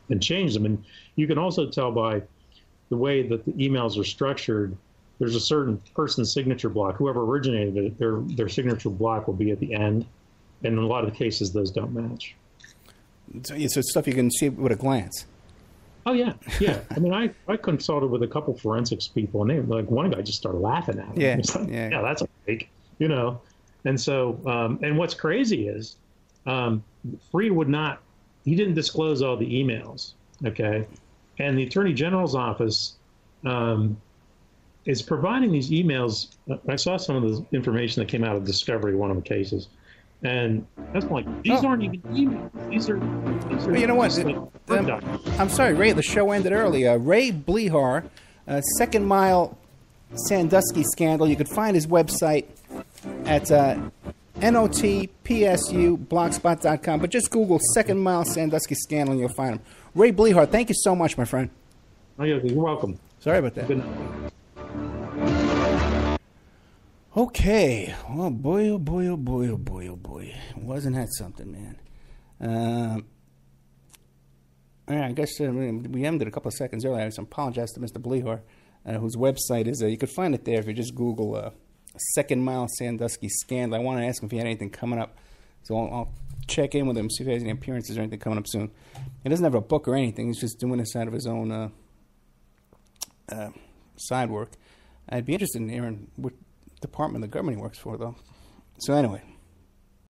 and change them. And you can also tell by the way that the emails are structured. There's a certain person's signature block. Whoever originated it, their their signature block will be at the end. And in a lot of the cases, those don't match. So, so it's stuff you can see with a glance. Oh, yeah. Yeah. I mean, I, I consulted with a couple forensics people, and they like one guy just started laughing at me. Yeah. Like, yeah. yeah, that's a fake, you know. And so, um, and what's crazy is um, Freeh would not, he didn't disclose all the emails, okay? And the Attorney General's office um, is providing these emails. I saw some of the information that came out of Discovery, one of the cases. And that's like, these oh. aren't even emails. These are, these are well, you know what? like, um, I'm sorry, Ray, the show ended early. Uh, Ray Blehar, uh, Second Mile Sandusky Scandal. You could find his website at uh, N O T P S U blogspot dot com. But just Google Second Mile Sandusky Scandal and you'll find him. Ray Blehar, thank you so much, my friend. Oh, yeah, you're welcome. Sorry about that. Good night. Okay. Well, boy, oh boy, oh boy, oh boy, oh boy. Wasn't that something, man? Um, all right, I guess uh, we ended a couple of seconds earlier. I apologize to Mister Blehar, uh, whose website is, uh, you could find it there if you just Google uh, Second Mile Sandusky Scandal. I want to ask him if he had anything coming up. So I'll, I'll check in with him, see if he has any appearances or anything coming up soon. He doesn't have a book or anything. He's just doing this out of his own uh, uh, side work. I'd be interested in hearing what department the government he works for, though. So anyway.